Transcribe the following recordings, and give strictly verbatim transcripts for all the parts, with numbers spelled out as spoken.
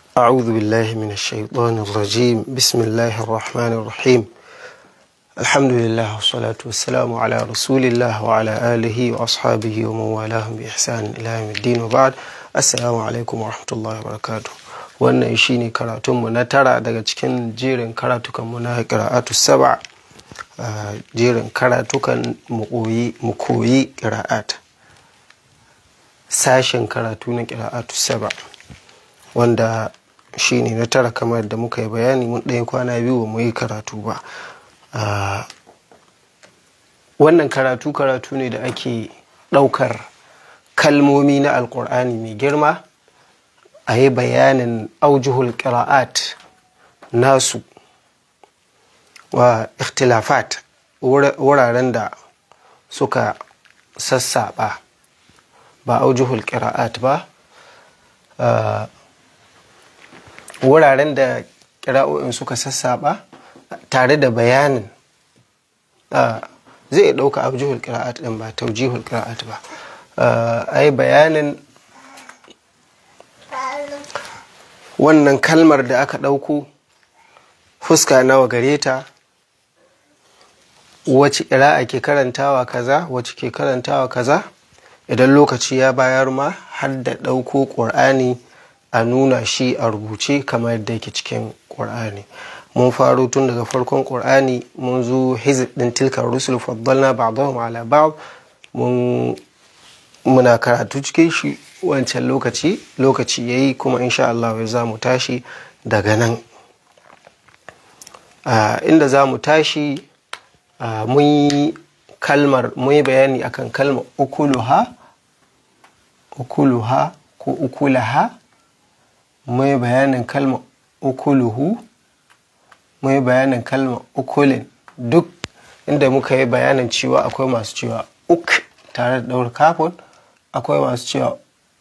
أعوذ بالله من الشيطان الرجيم. بسم الله الرحمن الرحيم. الحمد لله والصلاة والسلام على رسول الله وعلى آله وأصحابه ومن والاهم بإحسان إلى يوم الدين وبعد. السلام عليكم ورحمة الله وبركاته. wannan shine karatunmu na tara daga cikin jerin karatukanmu na qira'atu sab'a, jerin karatukan mu koyi qira'at, sashen karatu na qira'atu sab'a, wanda shine na tara kamar da muka yi bayani. Mun ɗaya kwana biyu ba mu yi karatu ba. Wannan karatu karatu ne da ake ɗaukar kalmomi na alƙur'ani mai girma a yi bayanin aujuhul ƙira'at nasu wa ikhtilafat, wuraren da suka sassaɓa, ba aujuhul ƙira'at ba, wuraren da ƙira'o'in suka sassaɓa tare da bayanin. Zai ɗauka aujuhul ƙira'at ɗin ba taujihul ƙira'at ba. A yi bayanin wannan kalmar da aka ɗauko, fuska nawa gare ta, wace ƙira'a ke karantawa kaza, wace ke karantawa kaza. Idan lokaci ya bayar ma har da ɗauko ƙur'ani a nuna shi a rubuce kamar yadda yake cikin ƙur'ani. Mun faro tun daga farkon ƙur'ani, mun zo hizib ɗin tilkar rusul faddalna ba'dahum ala ba'd. Mun muna karatu cikin shi wancan lokaci lokaci yayi, kuma insha Allah za mu tashi daga nan. Inda za mu tashi, mun yi kalmar mun yi bayani akan kalmar ukuluha ukuluha ko ukulaha. Mun yi bayanin kalmar ukuluhu, mun yi bayanin kalmar ukulin, duk inda muka yi bayanin cewa akwai masu cewa uk tare da ɗaur kafin, akwai masu cewa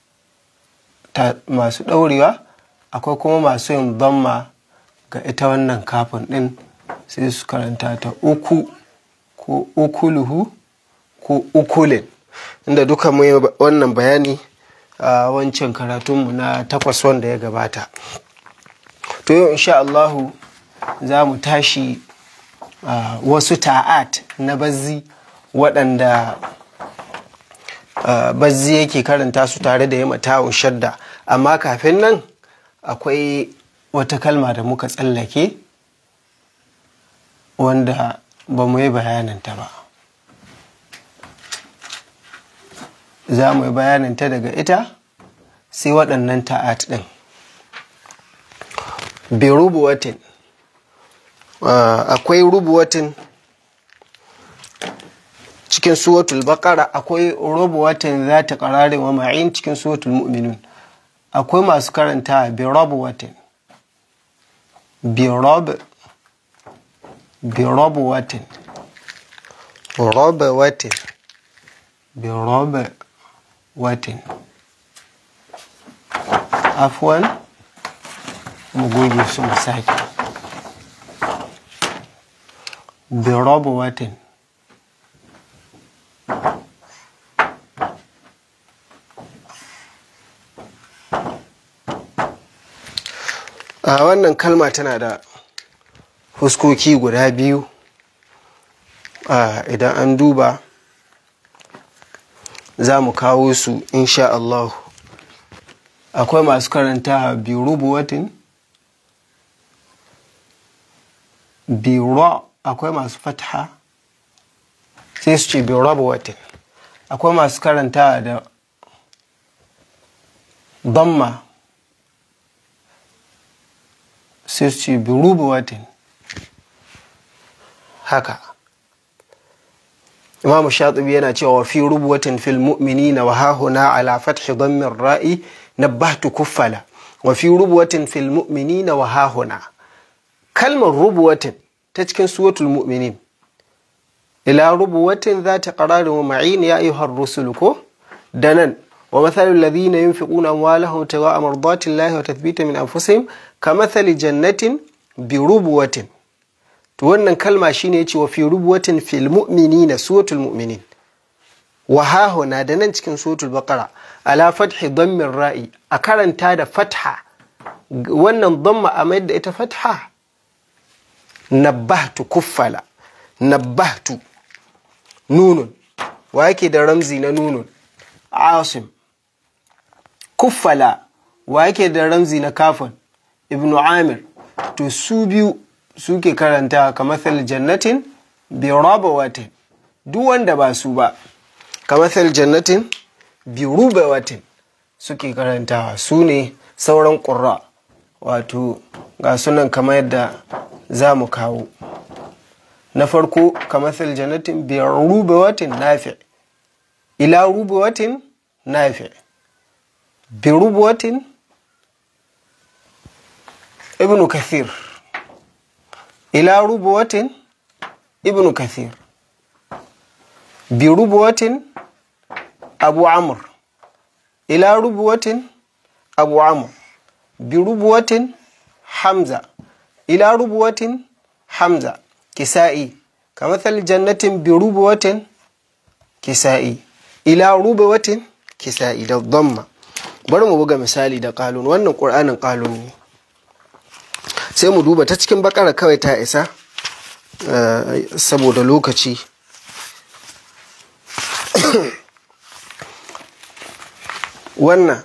masu ɗaurewa, akwai kuma masu yin damma ga ita wannan kafin ɗin, sai su karanta ta uku ko ukuluhu ko ukulin, inda duka mun yi wannan bayani a wancan karatunmu na takwas wanda ya gabata. To yau insha Allahu za mu tashi wasu ta'at na bazzi waɗanda bazzi yake karanta su tare da yama ta'un shadda. Amma kafin nan akwai wata kalma da muka tsallake wanda ba mu yi bayaninta ba. Za mu yi bayaninta daga ita sai waɗannan ta'at ɗin. Bi rubuwatin, akwai rubuwatin cikin suratul baqara, akwai rubuwatin za ta qararin wa ma'in cikin suratul mu'minun. Akwai masu karanta bi rubuwatin, bi rub bi rubuwatin, rubuwatin, bi rubuwatin. Afwan, mu goge su mu sake. Bi rubuwatin, a wannan kalma tana da fuskoki guda biyu. Idan an duba za mu kawo su insha Allah. Akwai masu karanta bi rubuwatin, bi ra, akwai masu fatha sai su ce bi rubuwatin. Akwai masu karanta da damma sai su ce bi rubuwatin. Haka Imam Shatibi yana cewa fi rubuwatin fil mu'minina wa hahuna ala fathi dammin ra'i nabbahtu kuffala. Wa fi rubuwatin fil mu'minina wa hahuna, kalmar rubuwatin ta cikin suratul mu'minin, ila rubuwatin zata qararin wa ma'in ya ayyuhar rusul, ko danan wa mathalul ladhina yunfiquna amwalahum ibtigha'a mardatillahi wa tathbita min anfusihim kamathali jannatin bi rubuwatin. To wannan kalma shine yace wa fi rubuwatin fil mu'minina, suratul mu'minin. wa hahuna da nan cikin suratul baqara ala fathi dammin ra'i a karanta da fatha wannan dhamma a mayar da ita fatha nabbahtu kuffala nabbahtu nunun wa yake da ramzi na nunun Asim kuffala wa yake da ramzi na kafin Ibn Amir to su biyu suke karanta kamathal jannatin bi rabawatin duk wanda ba su ba kamathal jannatin bi rubawatin suke karantawa su ne sauran qurra wato ga sunan kamar yadda za mu kawo na farko kamathal jannatin bi rubawatin nafi ila rubawatin nafi bi rubawatin ibn kathir ila rubawatin ibn kathir bi rubawatin abu amr ila rubawatin abu amr bi rubawatin hamza ila rubawatin hamza kisa'i kamathal jannatin bi rubawatin kisa'i ila rubawatin kisa'i da dhamma. Bari mu buga misali da qalun wannan qur'anin qalun ne sai mu duba ta cikin bakara kawai ta isa saboda lokaci wannan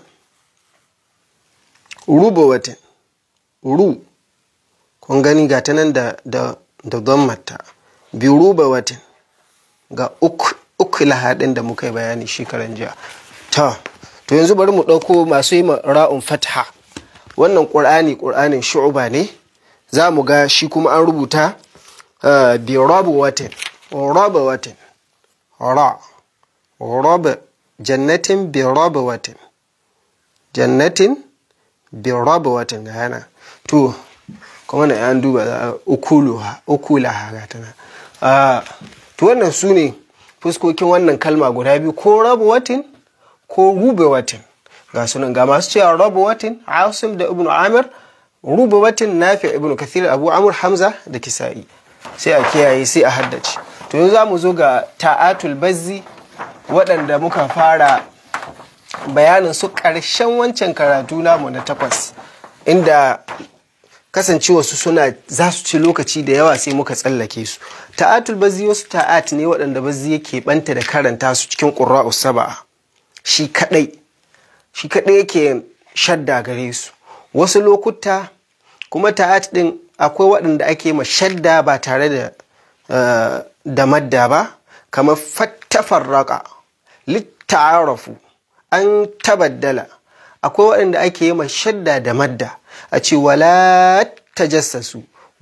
rubawatin ru kun gani ga ta nan da da da dhammata bi rubawatin ga uku uku lahadin da muka yi bayani shekaran jiya ta to yanzu bari mu dauko masu yi ra'un fatha wannan qur'ani qur'anin shu'ba ne zamu ga shi kuma an rubuta bi rabawatin rabawatin ra rab jannatin bi rabawatin jannatin bi rabawatin gana to kuma ne an duba ukuluha ukulaha gatana ah to wannan sune fuskokin wannan kalma guda biyu ko rabawatin ko rubawatin ga sunan ga masu cewa rabawatin Asim da Ibn Amir rubawatin Nafi Ibn Kathir Abu Amr Hamza da Kisa'i sai a kiyaye sai a haddace to yanzu zamu zo ga ta'atul bazzi waɗanda muka fara bayanin su ƙarshen wancan karatu namu na takwas inda kasancewa su suna za su ci lokaci da yawa sai muka tsallake su ta'atul bazzi wasu ta'at ne waɗanda bazzi yake banta da karanta su cikin qurra'us sab'a shi kadai shi kadai yake shadda gare su wasu lokuta kuma ta'at din akwai waɗanda ake ma shadda ba tare da uh, da madda ba kamar fattafarraqa litta'arafu an tabaddala akwai waɗanda ake ma shadda da madda a ce wala tajassasu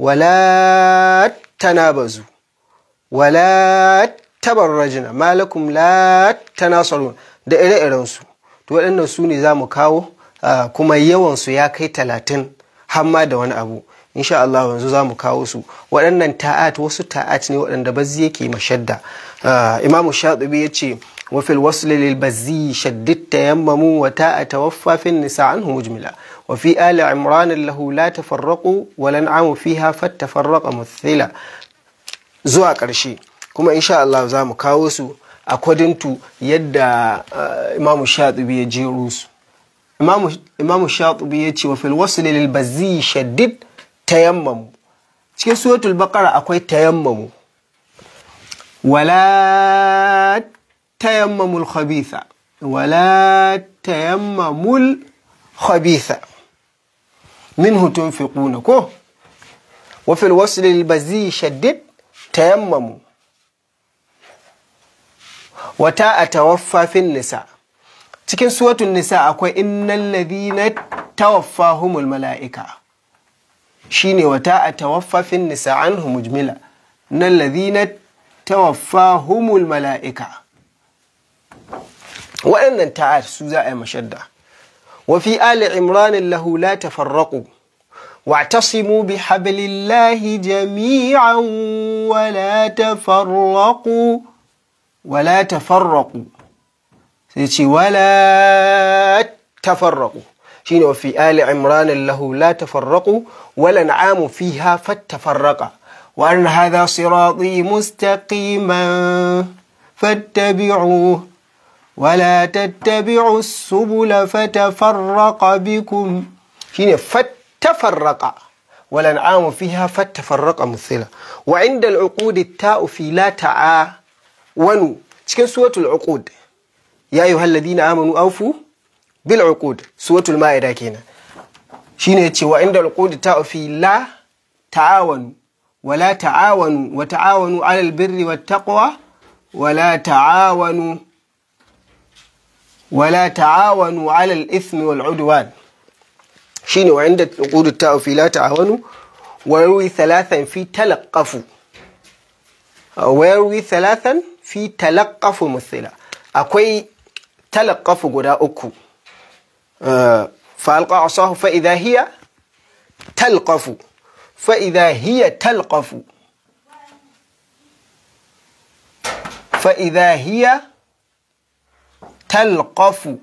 wala tanabazu wala tabarrajna malakum la tanasarun da ire-iren su to waɗannan su ne zamu kawo kuma yawan su ya kai talatin hamma da wani abu insha Allah yanzu zamu kawo su waɗannan ta'at wasu ta'at ne waɗanda bazzi yake mashadda Imam Shatibi yace wa fil wasl lil bazzi shaddid tayammamu wa ta'a tawaffa fi nisa anhu mujmila wa fi ali imran lahu la tafarraqu wa lan amu fiha fattafarraqa muthila zuwa ƙarshe kuma insha Allah zamu kawo su according to yadda Imam Shatibi ya jero su Imam Imam Shatibi yace wa fil wasl lil bazzi shaddid tayammamu cikin suratul baqara akwai tayammamu wala tayammamul khabitha wala tayammamul khabitha minhu tunfiquna ko wa fil wasl lil bazzi shaddid tayammamu wa ta'a tawaffa fin nisa cikin suratul nisa akwai innal ladhina tawaffahumul malaika shine wa ta'a tawaffa fin nisa anhu mujmila innal ladhina tawaffahumul malaika wa'annan ta'at su za a yi mashadda wa fi ali imran lahu la tafarraqu wa'tasimu bihablillahi jami'an wa la tafarraqu wa la tafarraqu sai ce wala tafarraqu shine wa fi ali imran lahu la tafarraqu wala na'amu fiha fattafarraqa wa an hadha sirati mustaqiman fattabi'uhu ولا تتبعوا السبل فتفرق بكم shine fattafarraqa wal an'amu fiha fattafarraqa muthila wa inda al-uqud at-ta'u fi la ta'awanu cikin suratul uqud ya ayyuhal ladina amanu awfu bil uqud suratul maida kenan shine yace wa inda al-uqud at-ta'u fi la ta'awanu wa la ta'awanu wa ta'awanu 'alal birri wat taqwa wa la ta'awanu wa la ta'awanu 'alal ithmi wal 'udwan shine wa inda al-uqud at-ta'u fi la ta'awanu wa yarwi thalathan fi talaqqafu wa yarwi thalathan fi talaqqafu muthila akwai talaqqafu guda uku fa alqa asahu fa idha hiya talqafu fa idha hiya talqafu fa idha hiya talqafu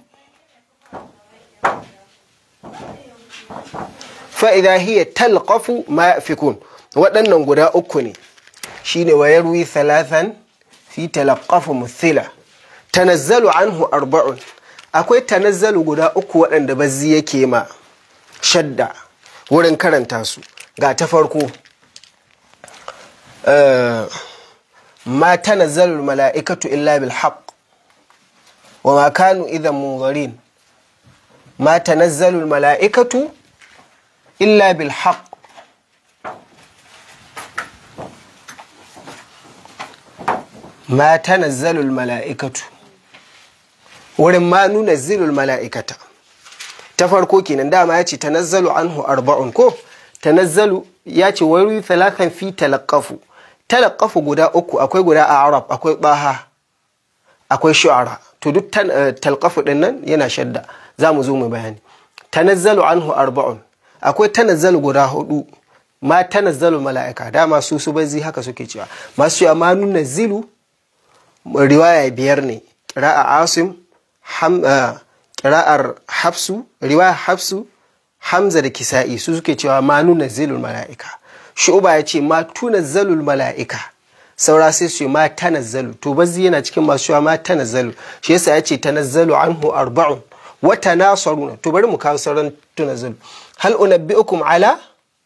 fa idha hiya talqafu ma yafikun waɗannan guda uku ne shine wa yarwi thalathan fi talaqqafu muthila tanazzalu anhu arba'un akwai tanazzalu guda uku waɗanda bazzi yake ma shadda wurin karanta su ga ta farko ma tanazzalu mala'ikatu illa bil haqq wa ma kanu idhan munzarin ma tanazzalu mala'ikatu illa bil haqq ma tanazzalu mala'ikatu wurin ma nunazzilu mala'ikata ta farko kenan dama yace tanazzalu anhu arba'un ko tanazzalu yace wayu thalathan fi talaqqafu talaqqafu guda uku akwai guda a arab akwai baha akwai shu'ara to duk talqafu din nan yana shadda zamu zo mu bayani tanazzalu anhu arba'un akwai tanazzalu guda hudu ma tanazzalu mala'ika dama su su bazi haka suke cewa masu cewa ma nunazzilu riwaya biyar ne qira'a asim qira'ar hafsu riwaya hafsu hamza da kisa'i su suke cewa ma nunazzilul mala'ika shu'ba yace ma tunazzalul mala'ika saura sai su ma tanazzalu to bazzi yana cikin masu cewa ma tanazzalu shi yasa yace tanazzalu anhu arba'un wa tanasaruna to bari mu kawo sauran tunazzalu hal unabbiukum ala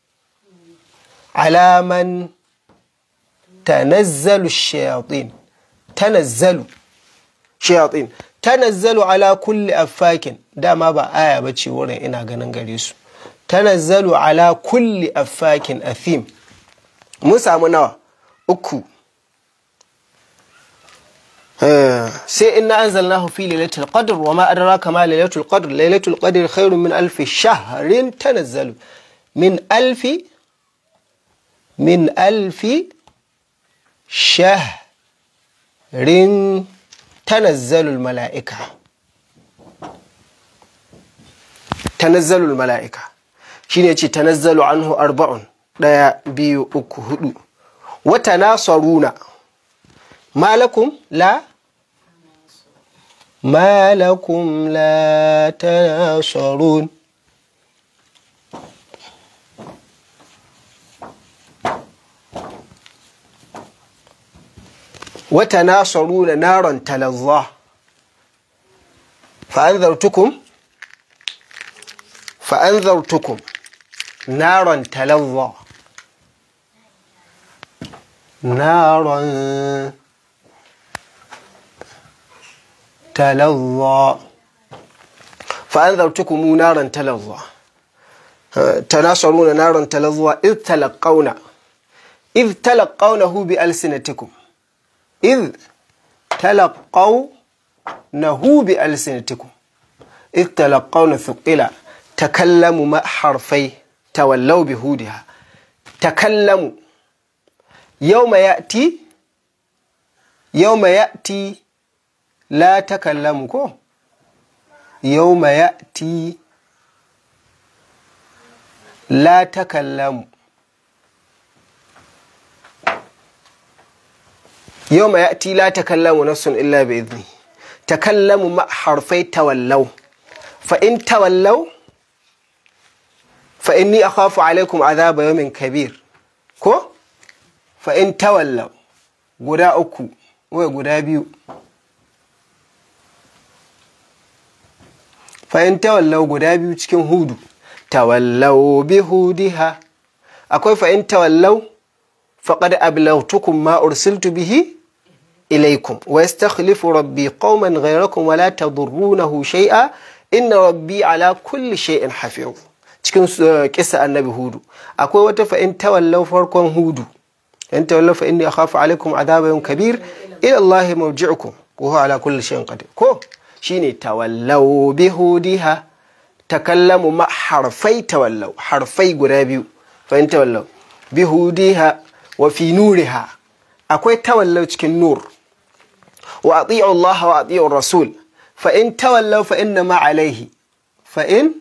ala man tanazzalu ash-shayatin tanazzalu shayatin tanazzalu ala kulli affakin dama ba aya bace wurin ina ganin gare su tanazzalu ala kulli affakin athim mun samu nawa uku sai inna anzalnahu fi lailatul qadr wama adraka ma lailatul qadr lailatul qadr khairun min alf shahrin tanazzalu min alf min alf shahr rin tanazzalul mala'ika tanazzalul mala'ika shine yace tanazzalu anhu arba'un daya biyu uku hudu wa tanasaruna malakum la malakum la tanasarun وتناصرون نارا تلظى فأنذرتكم فأنذرتكم نارا تلظى نارا تلظى فأنذرتكم نارا تلظى تناصرون نارا تلظى إذ تلقون إذ تلقونه بألسنتكم إذ تلقونه بألسنتكم إذ تلقون ثقلا تكلموا مع حرفي تولوا بهودها تكلموا يوم يأتي يوم يأتي لا تكلموا يوم يأتي لا تكلموا يوم يأتي لا تكلم نفس إلا بإذنه تكلموا مع حرفي تولوا فإن تولوا فإني أخاف عليكم عذاب يوم كبير كو فإن تولوا غدا أكو وغدا بيو فإن تولوا غدا بيو cikin hudu tawallaw bihudiha. akwai fa in tawallaw faqad ablaghtukum ma ursiltu bihi ilaykum wa yastakhlifu rabbi qauman ghayrakum wa la tadurrunahu shay'a inna rabbi ala kulli shay'in hafiz. cikin kissa annabi hudu akwai wata fa in tawallaw farkon hudu in tawallaw fa inni akhafu alaykum adhaban kabir ila allahi marji'ukum wa huwa ala kulli shay'in qadir. ko shine tawallaw bihudiha, takallamu ma harfai tawallaw, harfai guda biyu fa in tawallaw bihudiha wa fi nuriha. akwai tawallaw cikin nur. wa ati'u Allah wa ati'u rasul fa in tawallaw fa inna ma alayhi fa in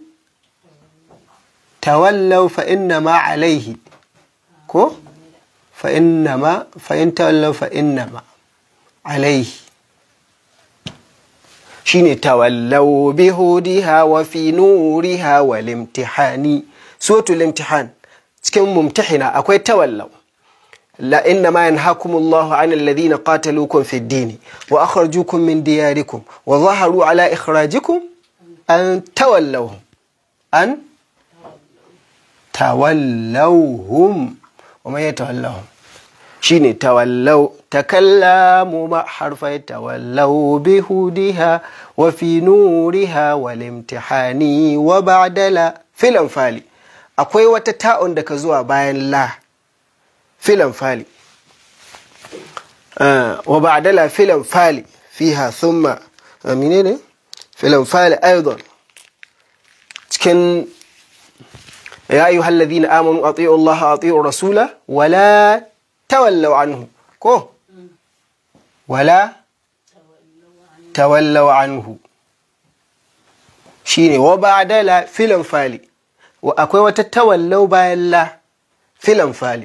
tawallaw fa inna ma alayhi ko fa inna ma fa in tawallaw fa inna ma alayhi shine tawallaw bihudiha wa fi nuriha wal imtihani. suratul imtihan cikin mumtahina akwai tawallaw. la inna ma yanhakumullahu 'anil ladhina qataluukum fid din wa akhrajuukum min diyarikum wa zaharu 'ala ikhrajikum an tawallawhum an tawallawhum wa man yatawallahum shine tawallaw takallamu ma harfai tawallaw bihudiha wa fi nuriha wal imtihani wa ba'dala fil anfali. akwai wata ta'un da ka zuwa bayan la fil anfali wa ba'dala fil anfali fiha thumma menene fil anfali aidan cikin ya ayyuhal ladhina amanu ati'u Allah wa ati'u rasula wa la tawallaw anhu ko wala tawallaw anhu shine wa ba'dala fil anfali. akwai wata tawallaw bayan la fil anfali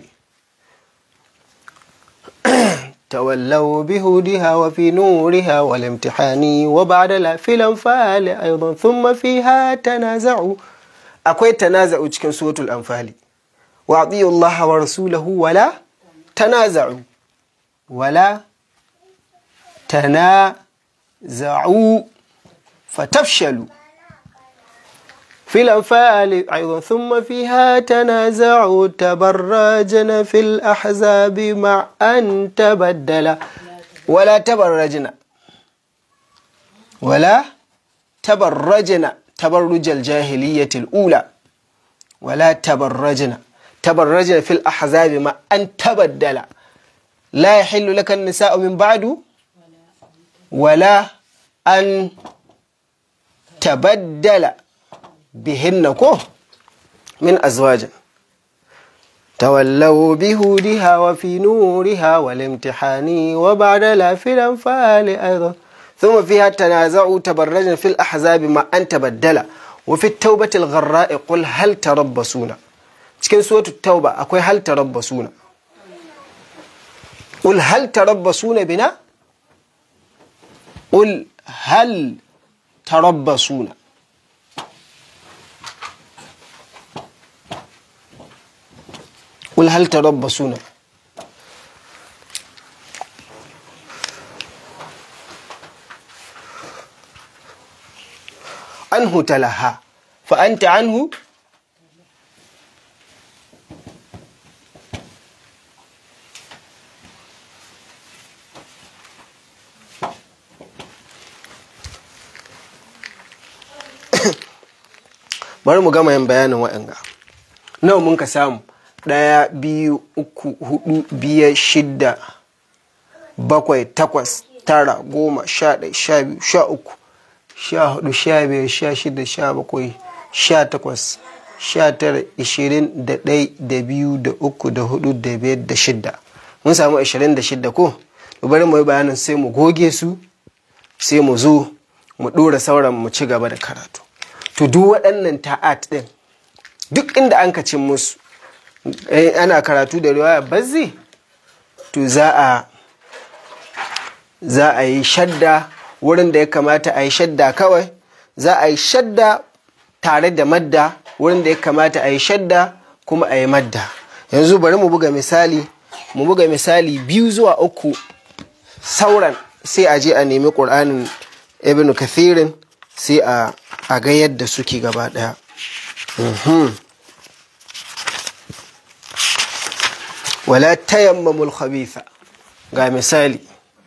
tawallaw bihudiha wa fi nuriha wal imtihani wa ba'dala fil anfali aidan thumma fiha tanaza'u. akwai tanaza'u cikin suratul anfali wa ati'u Allah wa rasulahu wala tanaza'u wala tanaza'u fatafshalu fil anfali aidan thumma fiha tanaza'u tabarrajna fil ahzabi ma an tabaddala wala tabarrajna wala tabarrajna تبرج الجاهلية الأولى ولا تبرجنا تبرجنا في الأحزاب ما أن تبدل لا يحل لك النساء من بعد ولا أن تبدل بهن من أزواج تولوا بهودها وفي نورها والامتحان وبعد في الأنفال أيضا ثم فيها تنازعوا تبرجن في الأحزاب ما أن تبدل وفي التوبة الغراء قل هل تربصون. cikin suratul tauba akwai hal tarabbasuna qul hal tarabbasuna bina qul hal tarabbasuna qul hal tarabbasuna عنه تلها فأنت عنه bari mu gama yin bayanin waɗanga. Nawa mun ka samu? Ɗaya, biyu, uku, hudu, biyar, shidda, bakwai, takwas, tara, goma, sha ɗaya, sha biyu, sha uku, sha hudu, sha biyar, sha shida, sha bakwai, sha takwas, sha tara, ishirin da ɗai, da biyu, da uku, da hudu, da biyar, da shidda. Mun samu ashirin da shidda ko? Bari mu yi bayanin sai mu goge su, sai mu zo mu ɗora sauran mu ci gaba da karatu. To duk waɗannan ta'at ɗin duk inda an ka cin musu ana karatu da riwaya bazzi to za a za a yi shadda wurin da ya kamata a yi shadda kawai, za a yi shadda tare da madda wurin da ya kamata a yi shadda kuma a yi madda. Yanzu bari mu buga misali mu buga misali biyu zuwa uku, sauran sai a je a nemi Qur'anin Ibn Kathirin sai a a ga yadda suke gaba ɗaya. wala tayammamul khabitha ga misali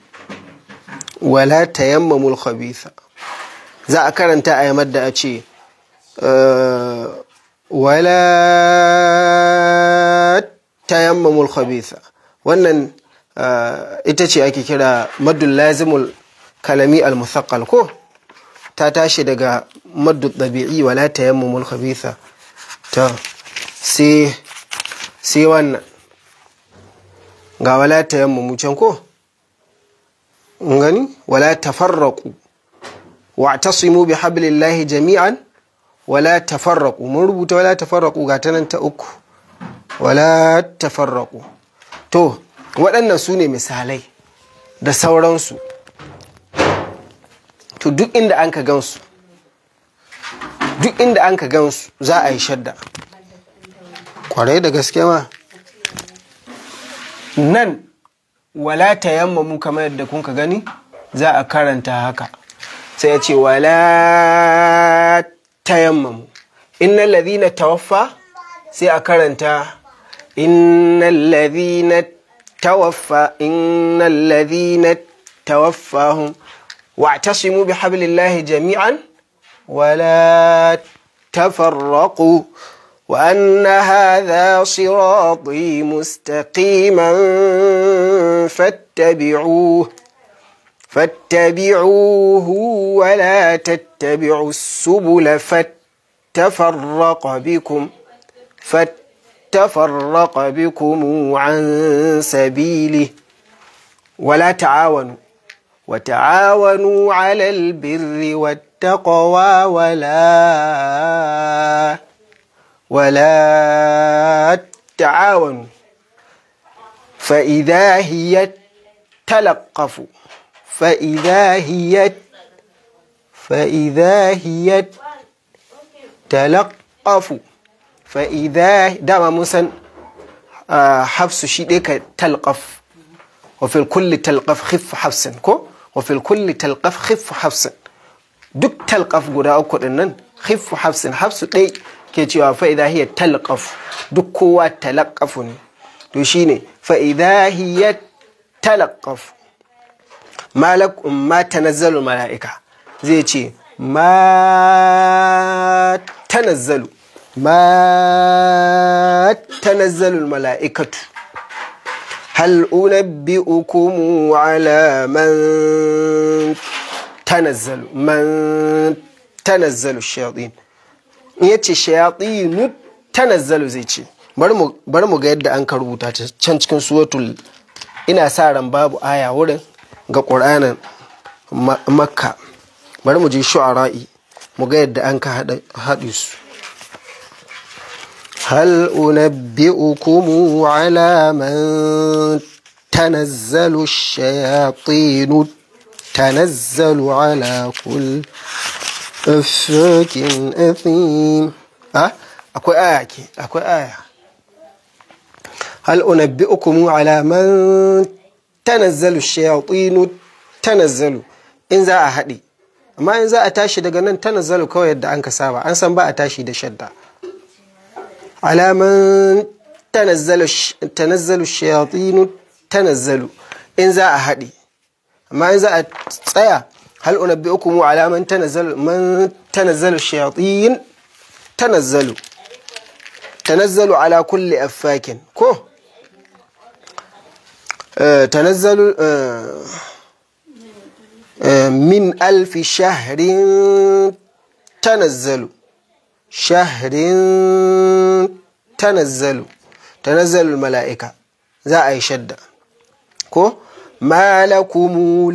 wala tayammamul khabitha za a karanta a yamar da a ce wala tayammamul khabitha. Wannan ita ce ake kira maddul lazimul kalami al-musaqqal ko ta tashi daga maddul dabi'i wala tayammamul khabitha. ta sai sai wannan ga wala tayammamu can ko ngani wala tafarraqu wa'tasimu bihablillahi jami'an wala tafarraqu. mun rubuta wala tafarraqu ga tanan ta uku wala tafarraqu. to waɗannan su ne misalai da sauransu. to duk inda an ka gansu duk inda an ka gansu za a yi shadda kwarai da gaske ma. nan wala tayammamu kamar yadda kun ka gani za a karanta haka sai ya ce wala tayammamu. innal ladhina tawaffa sai a karanta innal ladhina tawaffa innal ladhina tawaffahum wa'tasimu bihablillahi jami'an wala tafarraqu وأن هذا صراطي مستقيما فاتبعوه فاتبعوه ولا تتبعوا السبل فتفرق بكم فتفرق بكم عن سبيله ولا تعاونوا وتعاونوا على البر والتقوى ولا ولا تعاونوا فإذا هي تلقف فإذا هي فإذا هي تلقف فإذا دام مسن حفص شيء تلقف وفي الكل تلقف خف حفص كو وفي الكل تلقف خف حفص دك تلقف غدا uku dinnan خف حفص حفص dai ke cewa fa idha hiya talqaf duk kowa talaqafu ne to shine fa idha hiya talqaf malakum ma tanazzalu malaika zai ce ma tanazzalu ma tanazzalu malaikatu hal unabbiukum ala man tanazzalu man tanazzalu shayatin yace shayatinu tanazzalu zai ce bari mu bari mu ga yadda an ka rubuta ta can cikin suratul ina sa ran babu aya wurin ga Qur'anin Makka bari mu je shu'ara'i mu ga yadda an ka hada hadu su hal unabbiukum ala man tanazzalu shayatinu tanazzalu ala kull afakin athim ah akwai aya ke akwai aya hal unabbiukum ala man tanazzalu shayatin tanazzalu in za a hadi amma in za a tashi daga nan tanazzalu kawai yadda an ka saba an san ba a tashi da shadda ala man tanazzalu tanazzalu shayatin tanazzalu in za a hadi amma in za a tsaya هل أنبئكم على من تنزل من تنزل الشياطين تنزلوا تنزلوا على كل أفاك كو آه تنزلوا آه آه من ألف شهر تنزلوا شهر تنزلوا تنزلوا الملائكة ذا أي شدة كو ما لكم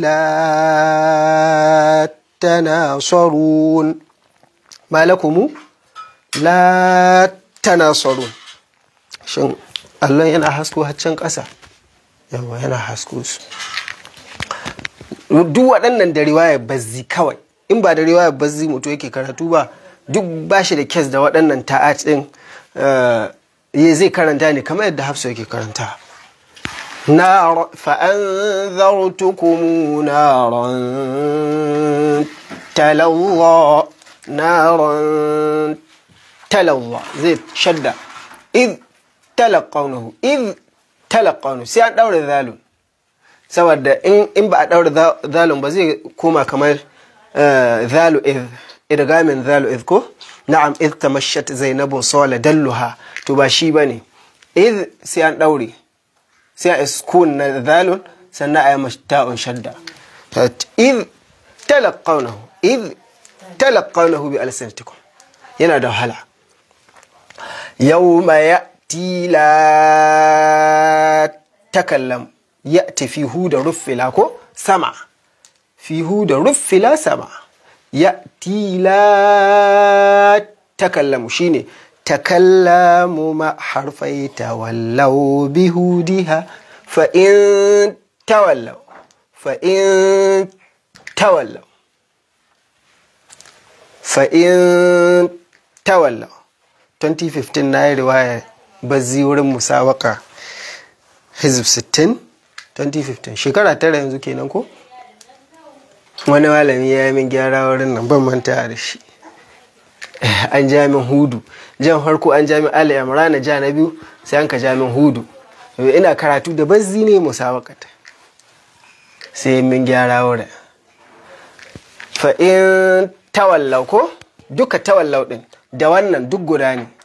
لا تناصرون ما لكم لا تناصرون shin Allah yana hasko haccan ƙasa yawa yana hasko su duk waɗannan da riwayar bazzi kawai in ba da riwayar bazzi mutu yake karatu ba duk bashi da kes da waɗannan ta'at din zai karanta ne kamar yadda Hafsa yake karanta نار فأنذرتكم نارا تلظى نارا talawwa zai shadda id talaqawnahu id talaqawnahu sai an daure zalun saboda in in ba a daure zalun ba zai koma kamar zalu id idgamin zalu id ko na'am id tamashat zainabun sawla dalluha to ba shi bane id sai an daure sai a iskun na zalun sannan a yi mashta'un shadda id talaqawnahu id talaqawnahu bi alsanatikum yana da wahala yawma ya'ti la takallam ya'ti fi huda ruffila ko sama fi huda ruffila sama ya'ti la takallamu shine takallamu ma harfai tawallaw bihudiha fa in tawallaw fa in tawallaw fa in tawallaw twenty fifteen na yi riwaya bazzi wurin musabaka hizb sittin twenty fifteen shekara tara yanzu kenan ko wani malami ya yi min gyara wurin nan ban manta da shi an jamin hudu jan farko an jamin ali imran ja na biyu sai an ka jamin hudu ina karatu da bazzi ne musabakata sai min gyara wurin fa in tawallaw ko duka tawallaw din da wannan duk guda ne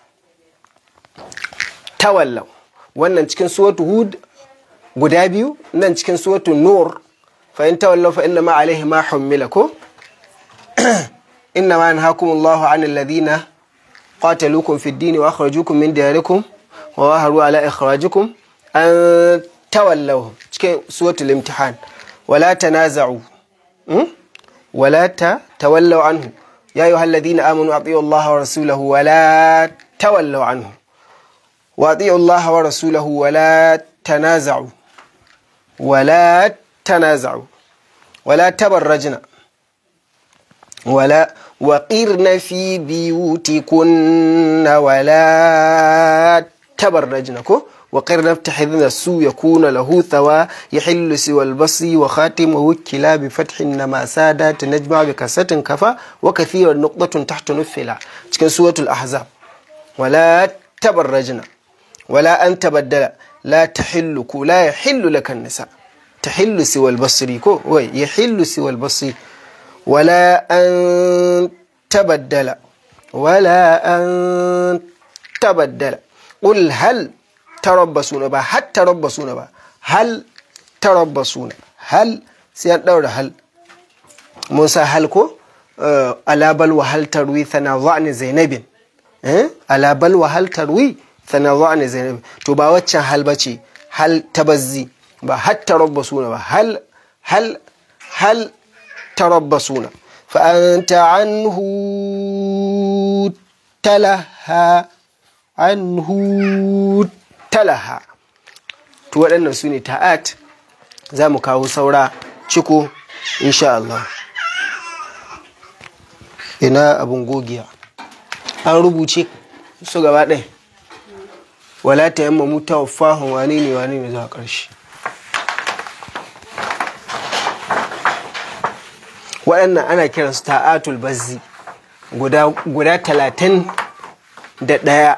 tawallaw wannan cikin suratu hud guda biyu nan cikin suratu nur fa in tawallaw fa inna ma alaihi ma hummila ko inna ma yanhaakumullahu 'anil ladhina qataluukum fid din wa akhrajuukum min diyarikum wa waharu ala ikhrajikum an tawallaw cikin suratul imtihan wala tanaza'u wala tawallaw anhu يا أيها الذين آمنوا أطيعوا الله ورسوله ولا تولوا عنه وأطيعوا الله ورسوله ولا تنازعوا ولا تنازعوا ولا تبرجنا ولا وقرن في بيوتكن ولا تبرجن وقرن افتحذن السوء يكون له ثوى يحل سوى البصي وخاتمه الكلا بفتح إنما سادات نجمع بكسة كفى وكثير نقطة تحت نفلا تكن سورة الأحزاب ولا تبرجن ولا أن تبدل لا تحل لا يحل لك النساء تحل سوى البصري كو يحل سوى البصري ولا أن تبدل ولا أن تبدل قل هل تربصون با هل تربصون با هل تربصون هل سيان دور هل موسى هل كو آه على بل وهل تروي ثناظعن زينب اه على بل وهل تروي ثناظعن زينب تو با وچن هل بچي هل تبزي با هل تربصون با هل هل هل تربصون فأنت عنه تلهى عنه talaha to waɗannan su ne ta'at za mu kawo saura ciko insha Allah ina abun gogiya an rubuce su gaba ɗaya wala ta yamma mu tawaffahun wani ne wani ne za a ƙarshe waɗannan ana kiransu ta'atul bazzi guda talatin da ɗaya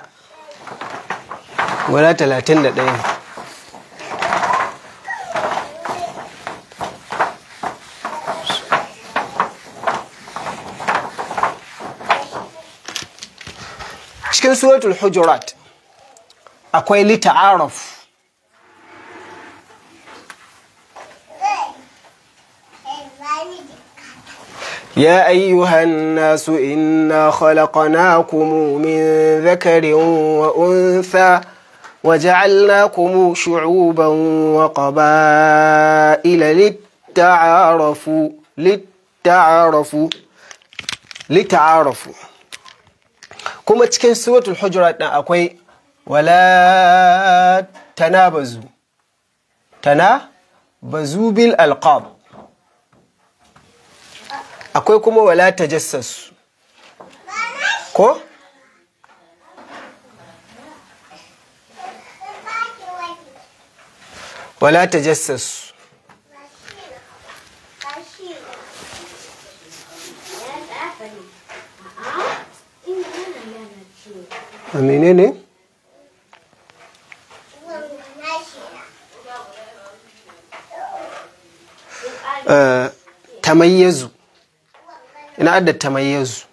guda talatin da ɗaya cikin suratul hujurat akwai lita'aruf يا أيها الناس إنا خلقناكم من ذكر وأنثى وجعلناكم شعوبا وقبائل للتعارفوا للتعارفوا لتعارفوا كما تكن سورة الحجرات أكوي ولا تنابزوا تنابزوا بالألقاب أكوي كما ولا تجسسوا كو ولا تجسس amine ne uh, tamayyazu ina adda tamayyazu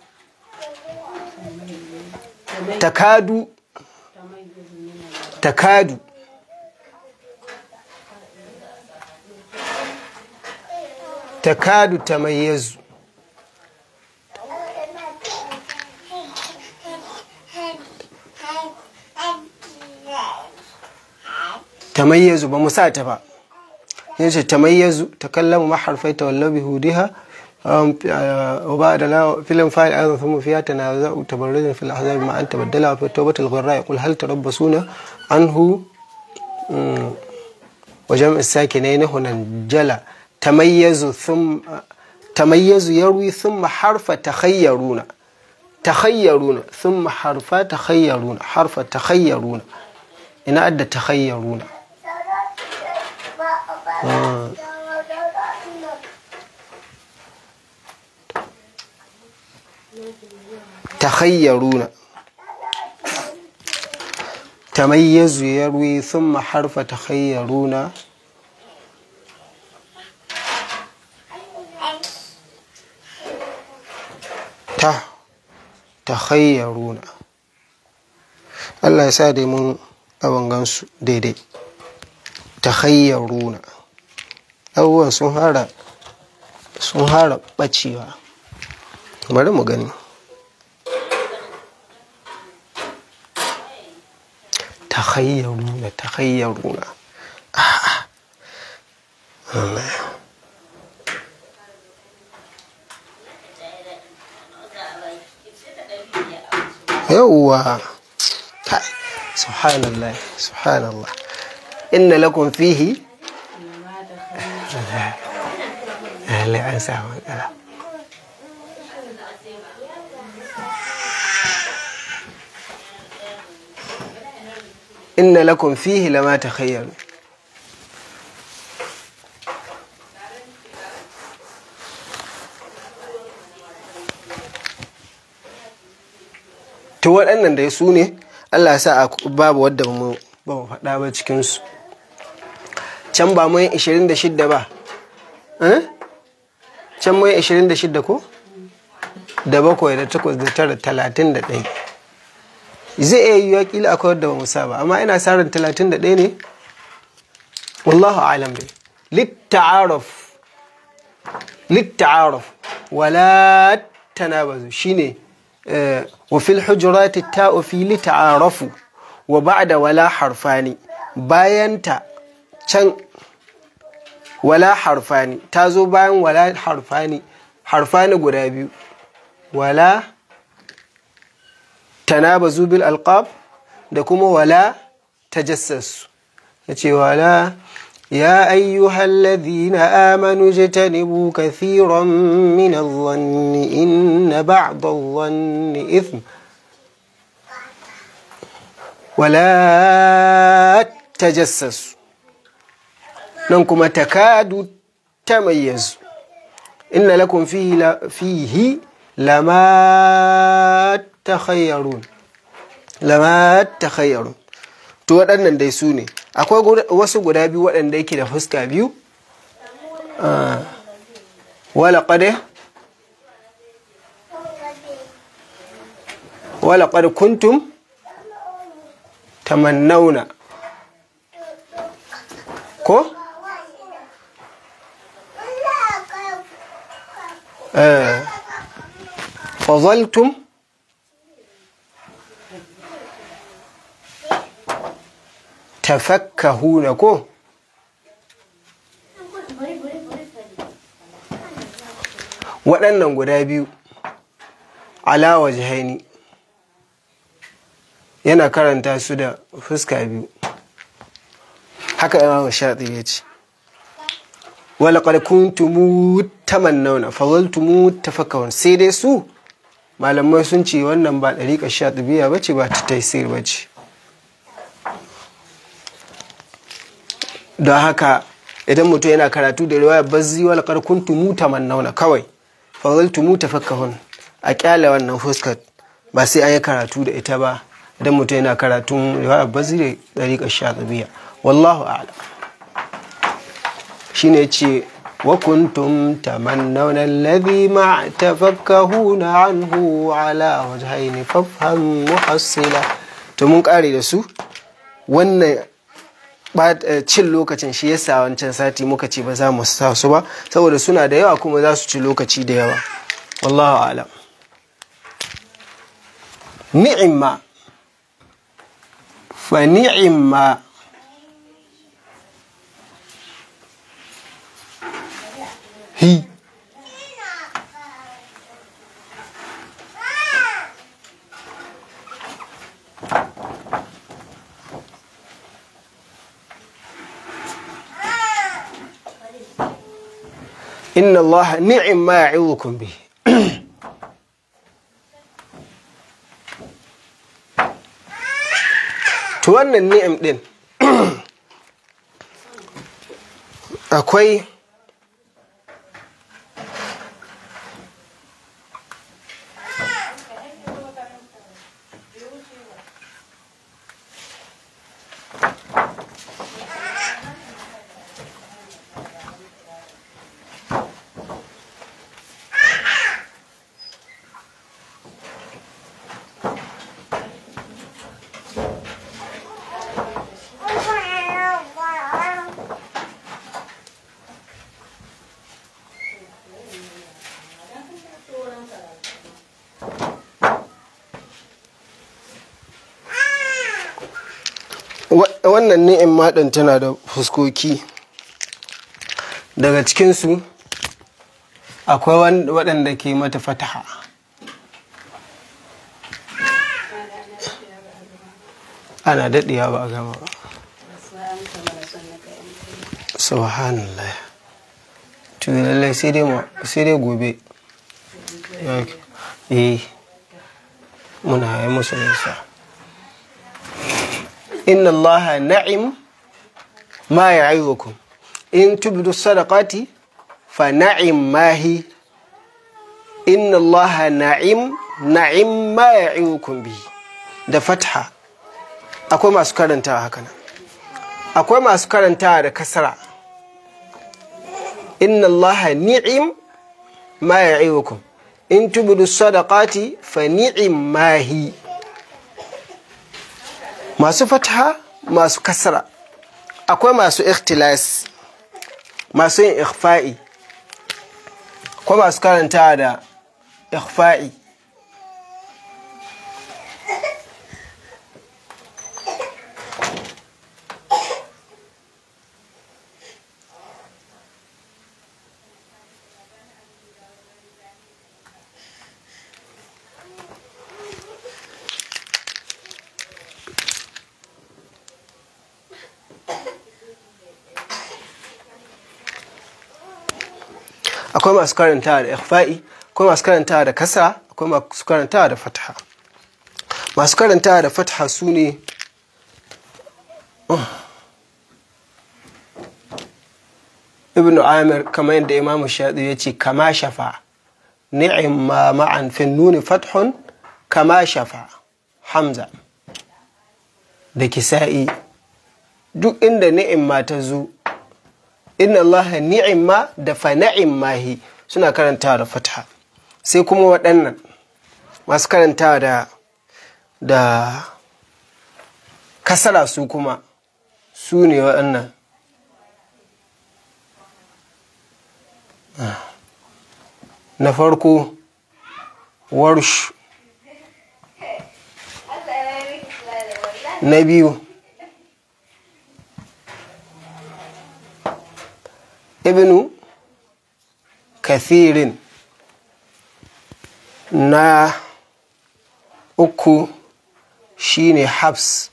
takadu takadu takadu tamayyazu tamayyazu ba mu sa ta ba yace tamayyazu takallamu ma harfaita wallahu bihudiha wa ba'da la filim fa'il aydan thumma fiha tanaza'u tabarruzan fil ahzab ma anta badala fi tawbatil gharra yaqul hal tarabbasuna anhu wa jam'u sakinayn hunan jala tamayyazu thumma tamayyazu yarwi thumma harfa takhayyaruna takhayyaruna thumma harfa takhayyaruna harfa takhayyaruna ina adda takhayyaruna takhayyaruna tamayyazu yarwi thumma harfa takhayyaruna ta takhayyaruna Allah ya sa dai mun awangansu daidai takhayyaruna abubuwan sun hara sun hara bacewa bari mu gani takhayyaruna takhayyaruna yawwa subhanallah subhanallah inna lakum fihi la an samu kala inna lakum fihi lama takhayyaru to waɗannan da su ne Allah sa babu wadda mu ba mu faɗa ba cikin su can ba mun ishirin da shida ba eh can mun ishirin da shida ko da bakwai da takwas da tara talatin da ɗaya zai iya yiwuwa kila akwai wadda ba mu sa ba amma ina sa ran talatin da ɗaya ne wallahu a'lam dai litta'aruf litta'aruf wala tanabazu shine وفي الحجرات التاء في لتعارفوا وبعد ولا حرفان باينتا can wala harfani ta zo bayan wala harfani harfani guda biyu wala tanabazu bil alqab da kuma wala tajassasu yace wala ya ayyuhal ladhina amanu jtanibu kathiran min adh-dhanni inna ba'da adh-dhanni ithm wala tajassasu nan kuma takadu tamayyazu inna lakum fihi la fihi lama takhayyarun lama takhayyarun to waɗannan dai su ne akwai wasu guda biyu waɗanda yake da fuska biyu wala qad wala qad kuntum tamannawna ko eh fadaltum tafakkahuna ko waɗannan guda biyu ala wajhaini yana karanta su da fuska biyu haka Imam Shatibi ya ce wala qad kuntum tamannawna fadaltum tafakkahun sai dai su malamai sun ce wannan ba dariƙar Shatibiya bace ba ta taysir bace don haka idan mutum yana karatu da riwaya bazzi wal qarkuntu mutamannawna kawai fadaltu mutafakkahun a kyale wannan fuskar ba sai an yi karatu da ita ba idan mutum yana karatun riwayar bazire ɗariƙar shatibiya. Wallahu a'lam. shine ce wa kuntum tamannawna alladhi ma tafakkahuna anhu ala wajhayn fafham muhassila. To mun kare da su. Wannan cin lokacin shi yasa wancan sati muka ce ba za mu sa su ba saboda suna da yawa kuma za su ci lokaci da yawa. Wallahu a'lam. Ni'imma fa ni'imma hi inna Allah ni'imma ya'idukum bihi. To wannan ni'im din akwai wannan ni'imma ɗin tana da fuskoki. Daga cikinsu akwai waɗanda ke mata fataha. Ana daɗiya ba a gama ba. Subhanallah. To lallai sai dai gobe. Eh muna yi musu nisa. Inna Allah na'im ma ya'idukum in tubdu sadaqati fa na'im ma hi. Inna Allah na'im na'im ma ya'idukum bi. Da fatha. Akwai masu karantawa haka nan. Akwai masu karantawa da kasra. Inna Allah ni'im ma ya'idukum in tubdu sadaqati fa ni'im ma hi. Masu fatha, masu kasra. Akwai masu ikhtilas, masu yin ikhfa'i. Akwai masu karanta da ikhfa'i. Akwai masu karantawa da ikhfa'i, akwai masu karantawa da kasra, akwai masu karantawa da fatha. Masu karantawa da fatha su ne Ibn Amir, kamar yadda Imam Shaɗi ya ce kama shafa ni'imma ma'an fin nuni fathun kama shafa. Hamza da Kisa'i duk inda ni'imma ta zo, inna Allah ni'imma da fa na'immahi suna karantawa da fatha. Sai kuma waɗannan masu karantawa da da kasara su kuma su ne waɗannan. Na farko warsh, na biyu ibnu kathirin, na uku shine Habs.